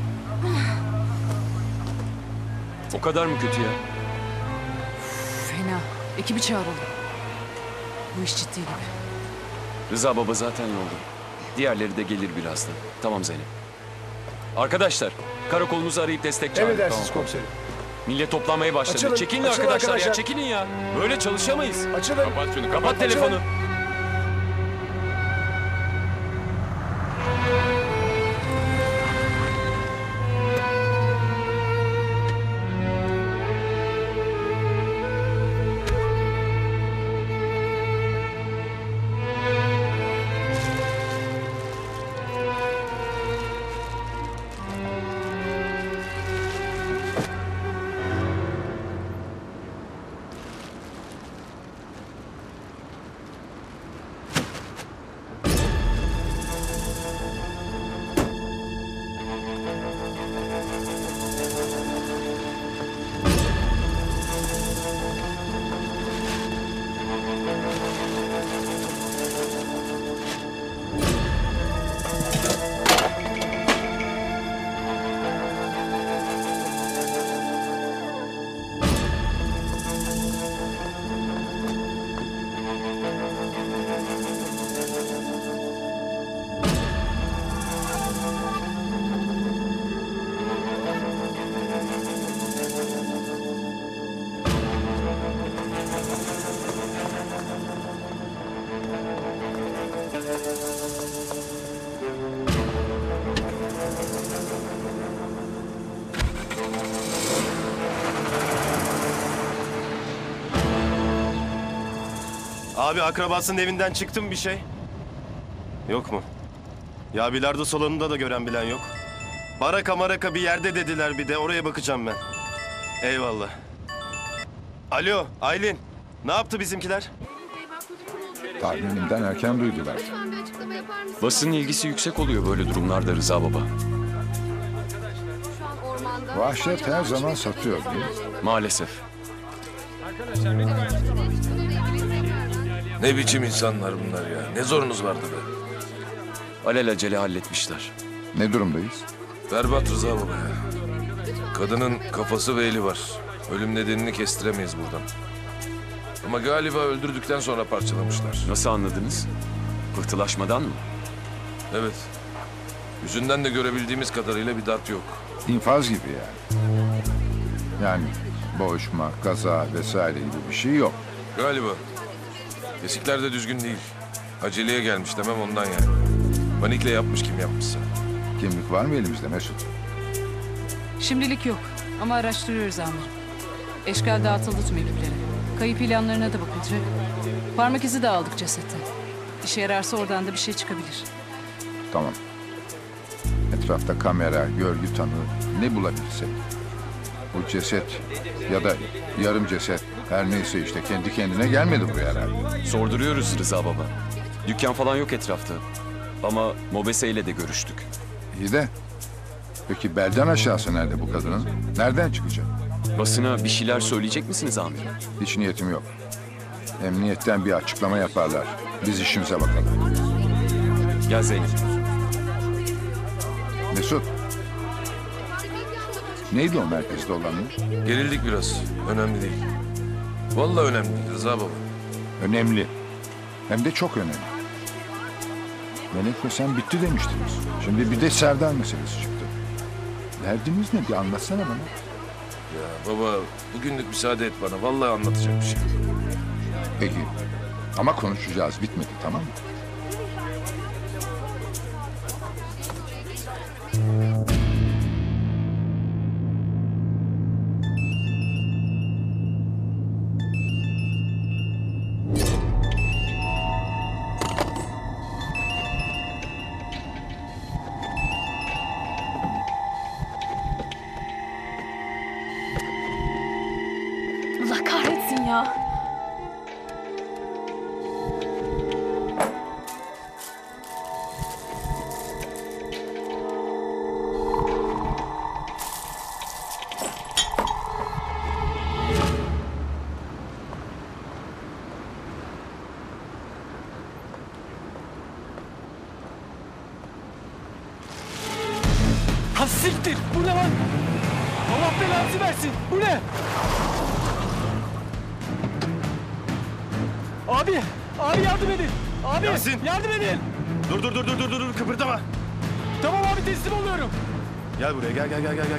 O kadar mı kötü ya? Fena. Ekibi çağıralım. Bu iş ciddi gibi. Rıza baba zaten yolda. Diğerleri de gelir birazdan. Tamam Zeynep. Arkadaşlar, karakolunuzu arayıp destek çağırın. Emredersiniz komiserim. Millet toplanmaya başladı. Açılın, Çekilin açılın arkadaşlar, arkadaşlar. ya, çekilin ya. Böyle çalışamayız. Açılın. Kapat şunu, kapat telefonu. Abi akrabasının evinden çıktım bir şey. Yok mu? Ya bilardo salonunda da gören bilen yok. Baraka maraka bir yerde dediler bir de oraya bakacağım ben. Eyvallah. Alo Aylin. Ne yaptı bizimkiler? Tahminimden erken duydular. Basının ilgisi yüksek oluyor böyle durumlarda Rıza baba. Vahşet her zaman satıyor değil mi? Maalesef. Ne biçim insanlar bunlar ya? Ne zorunuz vardı be? Alelacele halletmişler. Ne durumdayız? Berbat Rıza baba ya. Kadının kafası ve eli var. Ölüm nedenini kestiremeyiz buradan. Ama galiba öldürdükten sonra parçalamışlar. Nasıl anladınız? Pıhtılaşmadan mı? Evet. Yüzünden de görebildiğimiz kadarıyla bir dert yok. İnfaz gibi yani. Yani boğuşma, kaza vesaire gibi bir şey yok. Galiba. Kesikler de düzgün değil. Aceleye gelmiş demem ondan yani. Panikle yapmış kim yapmışsa. Kimlik var mı elimizde Mesut? Şimdilik yok ama araştırıyoruz amirim. Eşkal dağıtıldı tüm ekiplere. Kayıp ilanlarına da bakılacak. Parmak izi de aldık cesetten. İşe yararsa oradan da bir şey çıkabilir. Tamam. Etrafta kamera, görgü tanığı ne bulabilirsek. Bu ceset ya da yarım ceset her neyse işte kendi kendine gelmedi buraya herhalde. Sorduruyoruz Rıza baba. Dükkan falan yok etrafta. Ama Mobese ile de görüştük. İyi de peki belden aşağısı nerede bu kadının? Nereden çıkacak? Basına bir şeyler söyleyecek misiniz amirim? Hiç niyetim yok. Emniyetten bir açıklama yaparlar. Biz işimize bakalım. Gel Zeynep. Mesut. Neydi o merkezde olanlar? Gerildik biraz. Önemli değil. Vallahi önemli değil Rıza baba. Önemli. Hem de çok önemli. Melek ve sen bitti demiştiniz. Şimdi bir de Serdar meselesi çıktı. Derdiniz ne? Bir anlatsana bana. Ya baba bugünlük müsaade et bana. Vallahi anlatacak bir şey. Peki. Ama konuşacağız. Bitmedi tamam mı? Allah kahretsin ya. Ha siktir! Bu ne lan? Allah belanızı versin! Bu ne? Abi! Abi yardım edin! Abi! Yasin! Yardım edin! Dur kıpırdama. Tamam abi teslim oluyorum. Gel buraya gel.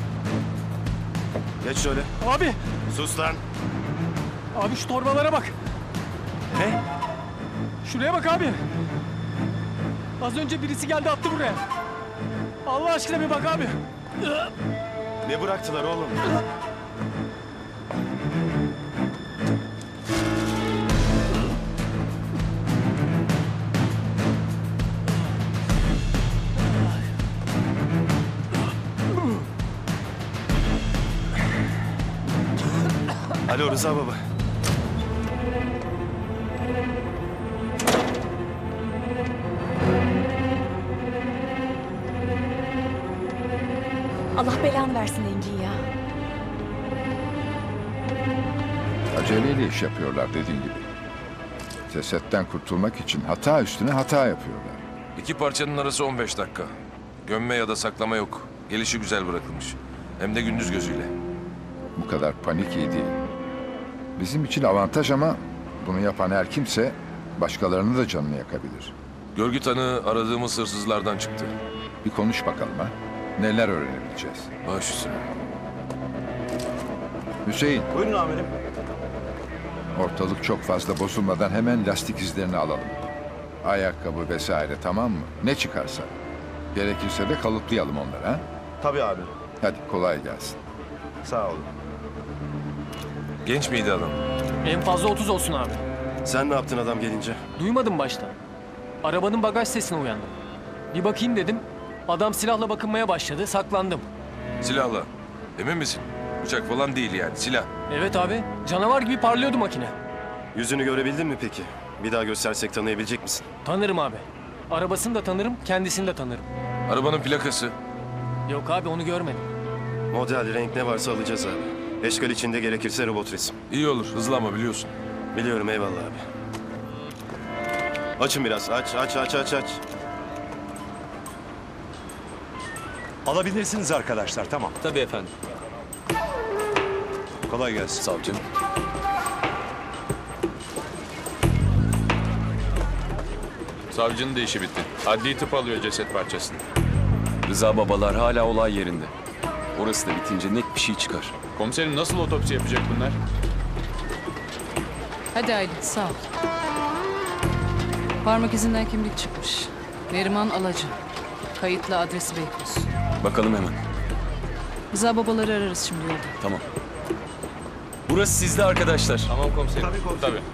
Geç şöyle. Abi! Sus lan. Abi şu torbalara bak. Ne? Şuraya bak abi. Az önce birisi geldi attı buraya. Allah aşkına bir bak abi. Ne bıraktılar oğlum? Alo Rıza baba. Allah belanı versin Engin ya. Aceleyle iş yapıyorlar dediğin gibi. Cesetten kurtulmak için hata üstüne hata yapıyorlar. İki parçanın arası 15 dakika. Gömme ya da saklama yok. Gelişi güzel bırakılmış. Hem de gündüz gözüyle. Bu kadar panik iyi değil. Bizim için avantaj ama bunu yapan her kimse başkalarını da canını yakabilir. Görgü tanığı aradığımız hırsızlardan çıktı. Bir konuş bakalım ha. Neler öğrenebileceğiz? Baş üstüne. Hüseyin. Buyurun amirim. Ortalık çok fazla bozulmadan hemen lastik izlerini alalım. Ayakkabı vesaire tamam mı? Ne çıkarsa. Gerekirse de kalıplayalım onları ha. Tabii abi. Hadi kolay gelsin. Sağ olun. Genç miydi adam? En fazla 30 olsun abi. Sen ne yaptın adam gelince? Duymadım başta. Arabanın bagaj sesine uyandım. Bir bakayım dedim. Adam silahla bakınmaya başladı. Saklandım. Silahla. Emin misin? Bıçak falan değil yani silah. Evet abi. Canavar gibi parlıyordu makine. Yüzünü görebildin mi peki? Bir daha göstersek tanıyabilecek misin? Tanırım abi. Arabasını da tanırım, kendisini de tanırım. Arabanın plakası. Yok abi onu görmedim. Model, renk ne varsa alacağız abi. Eşkal içinde gerekirse robot resim. İyi olur, hızlı ama biliyorsun. Biliyorum, eyvallah abi. Açın biraz, aç. Alabilirsiniz arkadaşlar, tamam. Tabii efendim. Kolay gelsin. Savcım. Savcının da işi bitti. Adli tıp alıyor ceset parçasını. Rıza babalar hala olay yerinde. Orası da bitince net bir şey çıkar. Komiserim nasıl otopsi yapacak bunlar? Hadi Aylin sağ ol. Parmak izinden kimlik çıkmış. Neriman Alacı. Kayıtlı adresi Beykoz. Bakalım hemen. Rıza babaları ararız şimdi yolda. Tamam. Burası sizde arkadaşlar. Tamam komiserim. Tabii komiserim. Tabii.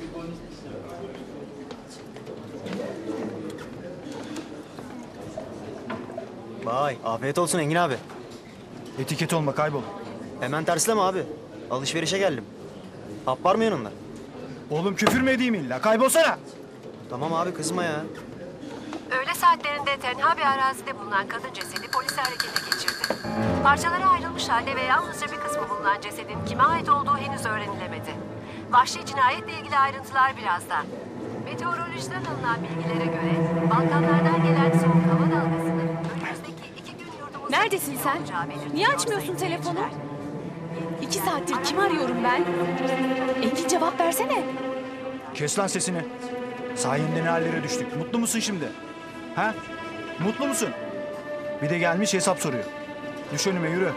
Vay, afiyet olsun Engin abi. Etiket olma, kaybol. Hemen tersleme abi. Alışverişe geldim. Hap var mı yanında? Oğlum küfür mü edeyim illa? Kaybolsana. Tamam abi kızma ya. Öğle saatlerinde tenha bir arazide bulunan kadın cesedi polis harekete geçirdi. Parçalara ayrılmış halde ve yalnızca bir kısmı bulunan cesedin kime ait olduğu henüz öğrenilemedi. Vahşi cinayetle ilgili ayrıntılar birazdan. Meteorolojiden alınan bilgilere göre Balkanlardan gelen soğuk hava dalgasının önümüzdeki 2 gün yurdumuzda... Neredesin sen? Niye açmıyorsun telefonu? 2 saattir kimi arıyorum ben? Engin cevap versene. Kes lan sesini. Sayende ne hallere düştük. Mutlu musun şimdi? Ha? Mutlu musun? Bir de gelmiş hesap soruyor. Düş önüme, yürü.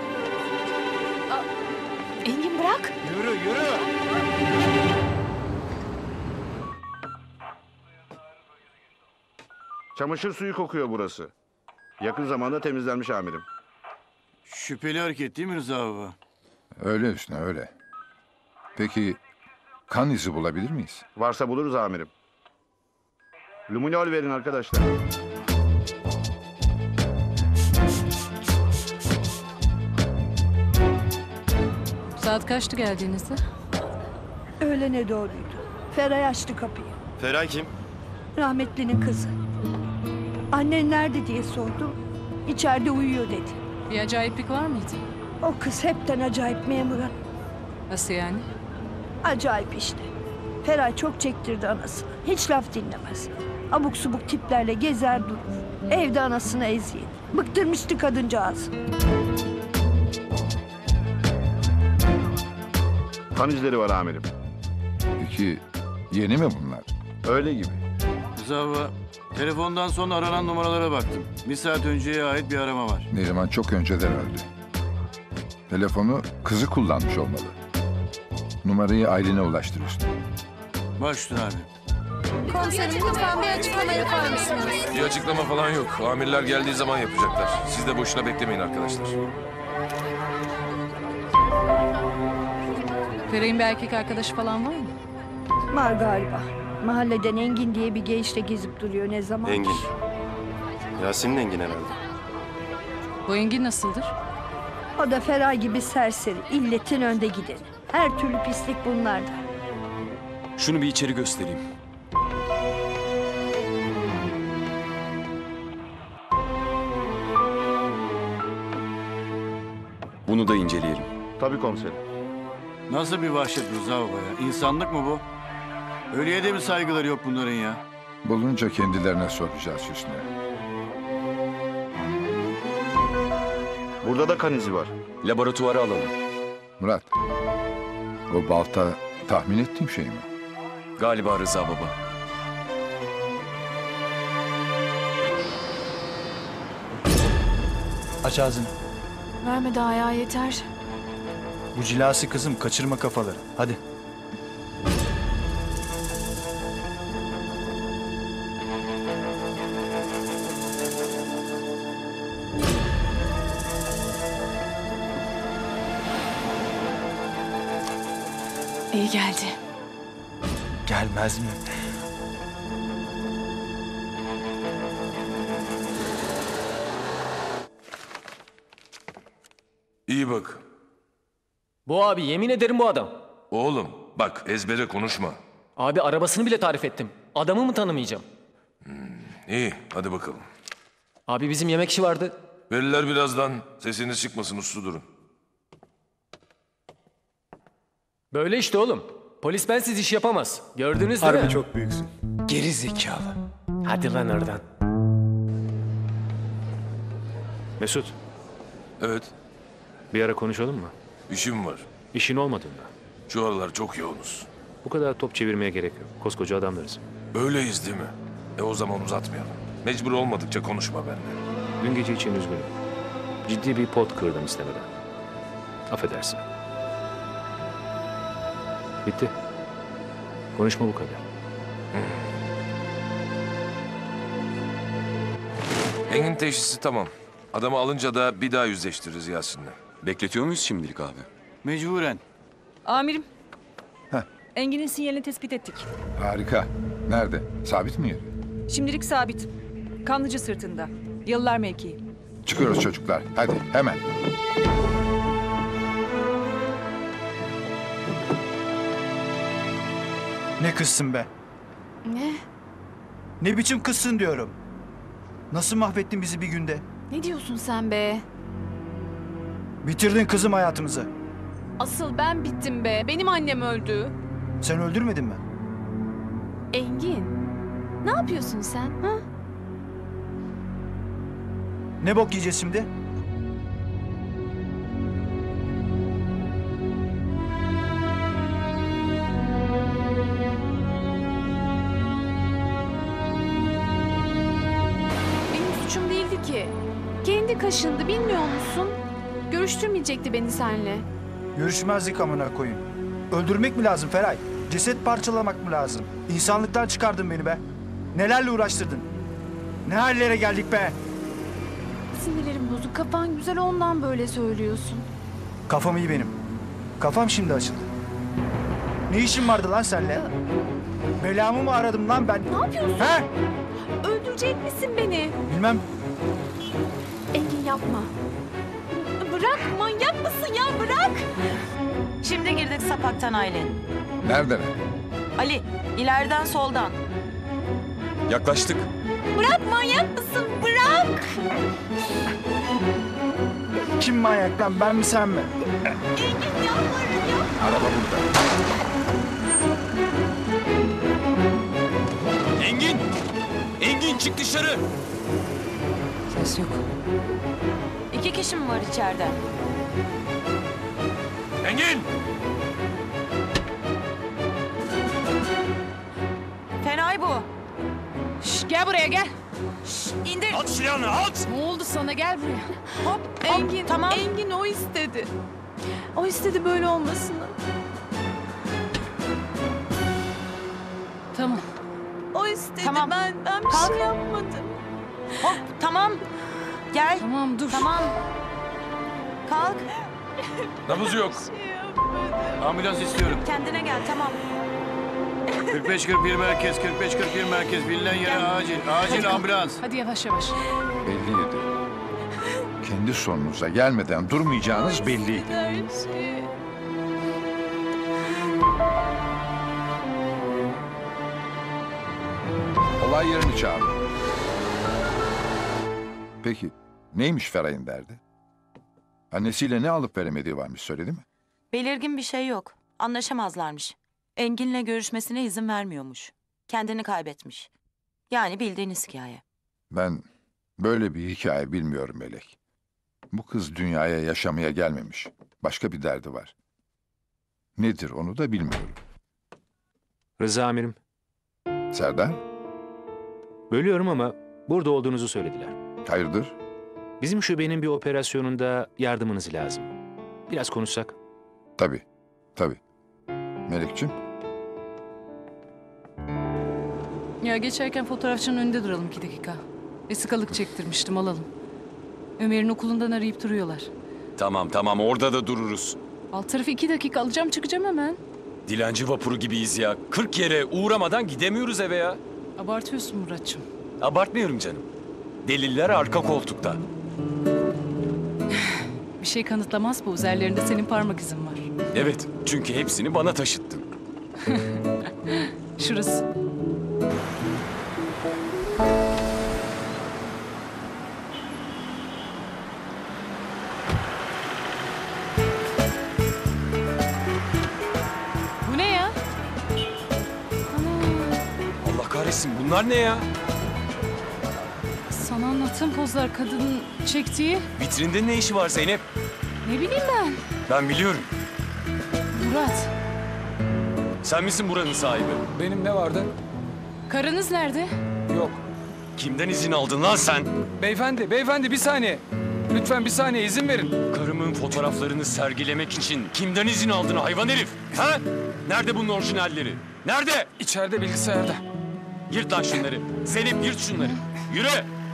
Engin bırak. Yürü. Çamaşır suyu kokuyor burası. Yakın zamanda temizlenmiş amirim. Şüpheli hareket değil mi Rıza baba? Öyle Hüsnü, öyle. Peki kan izi bulabilir miyiz? Varsa buluruz amirim. Luminol verin arkadaşlar. Saat kaçtı geldiğinizde? Öğlene doğruydu. Feray açtı kapıyı. Feray kim? Rahmetlinin kızı. Annen nerede diye sordum. İçeride uyuyor dedi. Bir acayiplik var mıydı? O kız hepten acayip memuran. Nasıl yani? Acayip işte. Feray çok çektirdi anasını. Hiç laf dinlemez. Abuk subuk tiplerle gezer durur. Evde anasına eziyet. Bıktırmıştı kadıncağız. Kan izleri var amirim. Peki yeni mi bunlar? Öyle gibi. Rıza baba, telefondan sonra aranan numaralara baktım. Bir saat önceye ait bir arama var. Neriman çok önceden öldü. Telefonu kızı kullanmış olmalı. Numarayı Aylin'e ulaştır Hüsnü. Baş üstüne abi. Komiserim lütfen bir açıklama yapar mısınız? Bir açıklama falan yok. Amirler geldiği zaman yapacaklar. Siz de boşuna beklemeyin arkadaşlar. Feray'ın bir erkek arkadaşı falan var mı? Var galiba. Mahalleden Engin diye bir gençle gezip duruyor ne zaman. Engin. Yasin'in Engin herhalde. Bu Engin nasıldır? O da Feray gibi serseri, illetin önde gideni. Her türlü pislik bunlarda. Şunu bir içeri göstereyim. Bunu da inceleyelim. Tabii komiserim. Nasıl bir vahşet Rıza baba ya? İnsanlık mı bu? Ölüye de mi saygıları yok bunların ya? Bulunca kendilerine soracağız Hüsnü. Burada da kan izi var. Laboratuvara alalım. Murat, o balta tahmin ettiğim şey mi? Galiba Rıza baba. Aç ağzını. Verme daha ya yeter. Bu cilası kızım, kaçırma kafaları. Hadi. İyi geldi. Gelmez mi? İyi bak. Bu abi yemin ederim bu adam. Oğlum bak ezbere konuşma. Abi arabasını bile tarif ettim. Adamı mı tanımayacağım? İyi, hadi bakalım. Abi bizim yemek işi vardı. Verirler birazdan. Sesiniz çıkmasın, uslu durun. Böyle işte oğlum. Polis bensiz iş yapamaz. Gördünüz değil mi? Harbi çok büyüksün. Geri zekalı. Hadi lan oradan. Mesut, Evet, bir ara konuşalım mı? işim var. İşin olmadığında. Şu aralar çok yoğunuz. Bu kadar top çevirmeye gerek yok. Koskoca adamlarız. Böyleyiz değil mi? O zaman uzatmayalım. Mecbur olmadıkça konuşma benimle. Dün gece için üzgünüm. Ciddi bir pot kırdım istemeden. Affedersin. Bitti. Konuşma bu kadar. Engin teşhisi tamam. Adamı alınca da bir daha yüzleştiririz Yasin'le. Bekletiyor muyuz şimdilik abi? Mecburen. Amirim. Heh. Engin'in sinyalini tespit ettik. Harika. Nerede? Sabit mi yeri? Şimdilik sabit. Kanlıca sırtında. Yalılar mevkii. Çıkıyoruz çocuklar. Hadi hemen. Ne kızsın be? Ne? Ne biçim kızsın diyorum. Nasıl mahvettin bizi bir günde? Ne diyorsun sen be? Bitirdin kızım hayatımızı. Asıl ben bittim be. Benim annem öldü. Sen öldürmedin mi? Engin. Ne yapıyorsun sen? Ha? Ne bok yiyeceğiz şimdi? Benim suçum değildi ki. Kendi kaşındı, bilmiyor musun? Görüştürmeyecekti beni seninle. Görüşmezdik amına koyayım. Öldürmek mi lazım Feray? Ceset parçalamak mı lazım? İnsanlıktan çıkardın beni be. Nelerle uğraştırdın? Ne hallere geldik be? Sinirlerim bozuk. Kafan güzel, ondan böyle söylüyorsun. Kafam iyi benim. Kafam şimdi açıldı. Ne işin vardı lan seninle? Belamı mı aradım lan ben? Ne yapıyorsun? He? Öldürecek misin beni? Bilmem. Engin yapma. Bırak, manyak mısın ya, bırak. Şimdi girdik sapaktan Aylin. Nereden? Ali, ileriden soldan. Yaklaştık. Bırak, manyak mısın? Bırak. Kim manyak lan, ben mi sen mi? Engin yalvarırım ya. Araba burada. Engin! Engin çık dışarı! Ses yok. 2 kişi mi var içeride? Engin! Fenay bu. Şş, gel buraya gel. İndir. At silahını at! Ne oldu sana, gel buraya. Hop, Engin, tamam. Engin o istedi. O istedi böyle olmasını. Tamam. O istedi, Tamam. ben bir Kalk. şey yapmadım. Hop, tamam. Gel. Tamam dur. Tamam. Kalk. Nabız yok. Ambulans istiyorum. Kendine gel, tamam. 45-41 merkez, 45-41 merkez. Bilinen yere acil. Acil ambulans. Hadi yavaş yavaş. Belliydi. Kendi sonunuza gelmeden durmayacağınız belliydi. Her şey. Olay yerini çağırdı. Peki neymiş Feray'ın derdi? Annesiyle ne alıp veremediği varmış, söyledi mi? Belirgin bir şey yok. Anlaşamazlarmış. Engin'le görüşmesine izin vermiyormuş. Kendini kaybetmiş. Yani bildiğiniz hikaye. Ben böyle bir hikaye bilmiyorum Melek. Bu kız dünyaya yaşamaya gelmemiş. Başka bir derdi var. Nedir onu da bilmiyorum. Rıza amirim, Serdar, bölüyorum ama burada olduğunuzu söylediler. hayırdır? Bizim şubenin bir operasyonunda yardımınız lazım. Biraz konuşsak. Tabii, tabii. Melekciğim, Ya geçerken fotoğrafçının önünde duralım 2 dakika. Vesikalık çektirmiştim, alalım. Ömer'in okulundan arayıp duruyorlar. Tamam orada da dururuz. Alt tarafı 2 dakika alacağım, çıkacağım hemen. Dilenci vapuru gibiyiz ya. 40 yere uğramadan gidemiyoruz eve ya. Abartıyorsun Muratçım. Abartmıyorum canım. Deliller arka koltukta. Bir şey kanıtlamaz bu. Üzerlerinde senin parmak izin var. Evet, çünkü hepsini bana taşıttın. Şurası. Bu ne ya? Allah kahretsin bunlar ne ya? Sana anlattığım pozlar kadının çektiği. Vitrinde ne işi var Zeynep? Ne bileyim ben. Ben biliyorum. Murat, Sen misin buranın sahibi? Benim ne vardı? karınız nerede? Yok. Kimden izin aldın lan sen? Beyefendi bir saniye. Lütfen bir saniye izin verin. Karımın fotoğraflarını sergilemek için kimden izin aldın hayvan herif? Ha? Nerede bunun orijinalleri? Nerede? İçeride bilgisayarda. Yırt lan şunları. Zeynep yırt şunları. Yürü.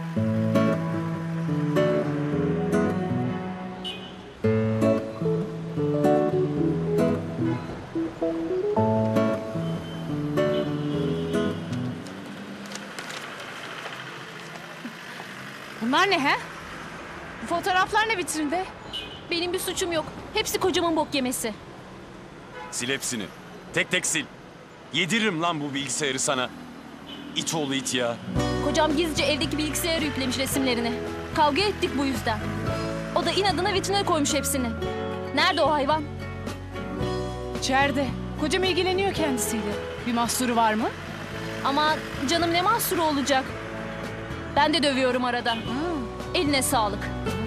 Bunlar ne he? Bu fotoğraflar ne vitrinde? Benim bir suçum yok. Hepsi kocamın bok yemesi. Sil hepsini. Tek tek sil. Yediririm lan bu bilgisayarı sana. İt oğlu it ya. Kocam gizlice evdeki bilgisayara yüklemiş resimlerini. Kavga ettik bu yüzden. O da inadına vitrine koymuş hepsini. Nerede o hayvan? İçeride. Kocam ilgileniyor kendisiyle. Bir mahsuru var mı? Ama canım ne mahsuru olacak? Ben de dövüyorum arada. Eline sağlık.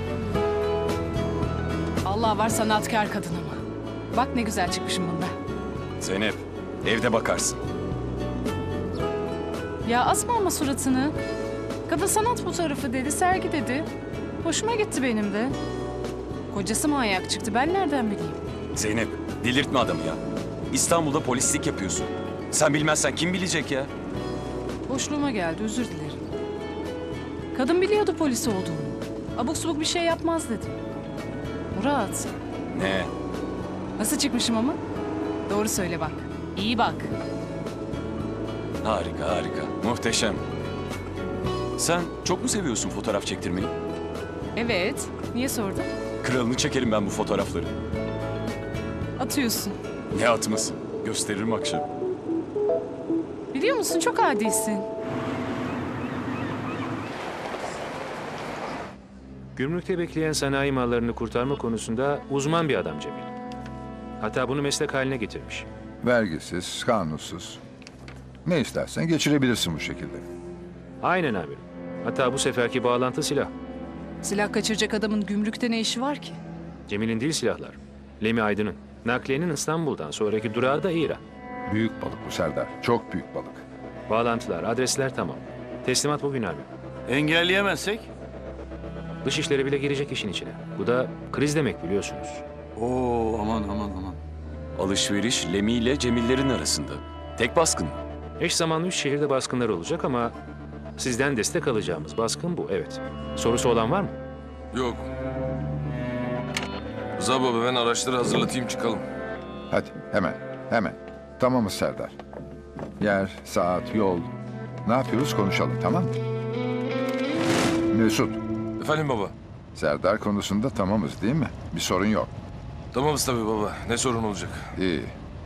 Allah var sanatkar kadın ama. Bak ne güzel çıkmışım bunda. Zeynep evde bakarsın. Ya asma ama suratını. Kadın sanat fotoğrafı dedi, sergi dedi. Hoşuma gitti benim de. Kocası mı ayak çıktı, ben nereden bileyim? Zeynep delirtme adamı ya. İstanbul'da polislik yapıyorsun. Sen bilmezsen kim bilecek ya? Boşluğuma geldi, özür dilerim. Kadın biliyordu polis olduğunu. Abuk subuk bir şey yapmaz dedim. Murat, Ne? nasıl çıkmışım ama? Doğru söyle bak. İyi bak. Harika harika. Muhteşem. Sen çok mu seviyorsun fotoğraf çektirmeyi? Evet, niye sordun? Kralını çekerim ben bu fotoğrafları. Atıyorsun. Ne atması? Gösteririm akşam. Biliyor musun çok adisin. Gümrükte bekleyen sanayi mallarını kurtarma konusunda uzman bir adam Cemil. Hatta bunu meslek haline getirmiş. Vergisiz, kanunsuz. Ne istersen geçirebilirsin bu şekilde. Aynen amirim. Hatta bu seferki bağlantı silah. Silah kaçıracak adamın gümrükte ne işi var ki? Cemil'in değil silahlar. Lemi Aydın'ın. Nakliyenin İstanbul'dan sonraki durağı da İran. Büyük balık bu Serdar. Çok büyük balık. Bağlantılar, adresler tamam. Teslimat bugün abi. Engelleyemezsek? Dışişleri bile girecek işin içine. Bu da kriz demek biliyorsunuz. Oo aman. Alışveriş Lemi ile Cemillerin arasında. Tek baskın mı? Eş zamanlı 3 şehirde baskınlar olacak ama sizden destek alacağımız baskın bu, evet. Sorusu olan var mı? Yok. Rıza baba ben araçları hazırlatayım çıkalım. Hadi hemen. Tamamız Serdar. Yer, saat, yol. Ne yapıyoruz konuşalım tamam mı? Mesut. Efendim baba. Serdar konusunda tamamız değil mi? Bir sorun yok. Tamamız tabii baba. Ne sorun olacak? İyi.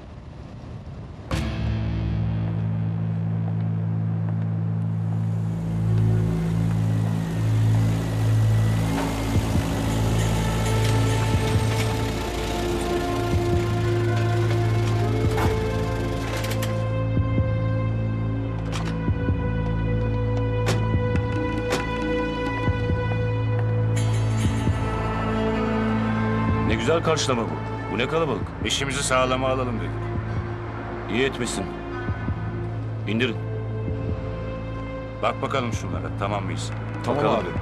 Ne güzel karşılama bu. Bu ne kalabalık. İşimizi sağlama alalım dedik. İyi etmişsin. İndirin. Bak bakalım şunlara. Tamam mıyız? Tamam Bakalım. abi.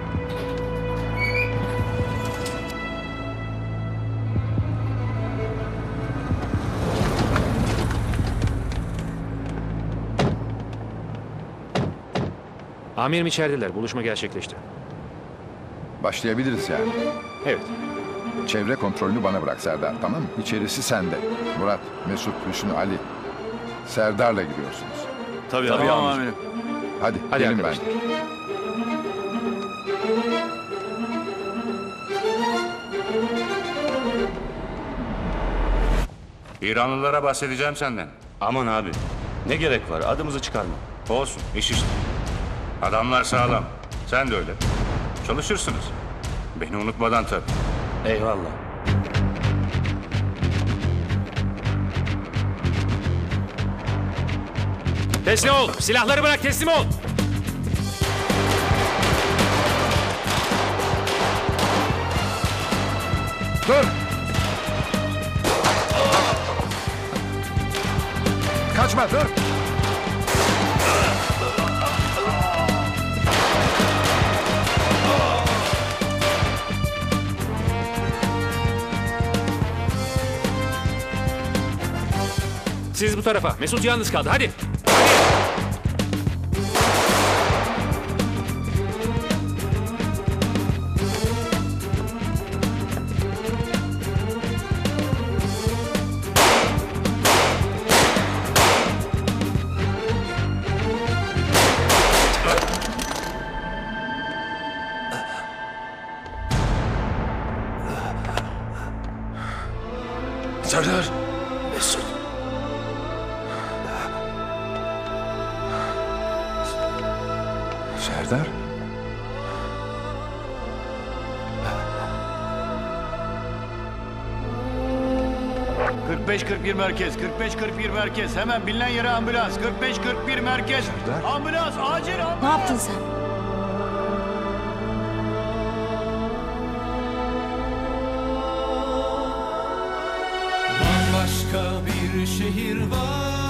Amirim içerideler. Buluşma gerçekleşti. Başlayabiliriz yani. Evet. Çevre kontrolünü bana bırak Serdar tamam mı? İçerisi sende. Murat, Mesut, Hüsnü, Ali. Serdar'la gidiyorsunuz. Tabii amirim. amirim. Hadi gelin arkadaşlar. İranlılara bahsedeceğim senden. Aman abi. Ne gerek var? Adımızı çıkarma. Olsun, iş işte. Adamlar sağlam. Sen de öyle. Çalışırsınız. Beni unutmadan tabii. Eyvallah. Teslim ol. Silahları bırak, teslim ol. Dur! Kaçma, dur! Siz bu tarafa. Mesut yalnız kaldı. Hadi. Serdar. Mesut. Serdar? ...45-41 merkez, 45-41 merkez. Hemen bilinen yere ambulans. 45-41 merkez. Ambulans, acil ambulans. Ne yaptın sen? Bambaşka bir şehir var.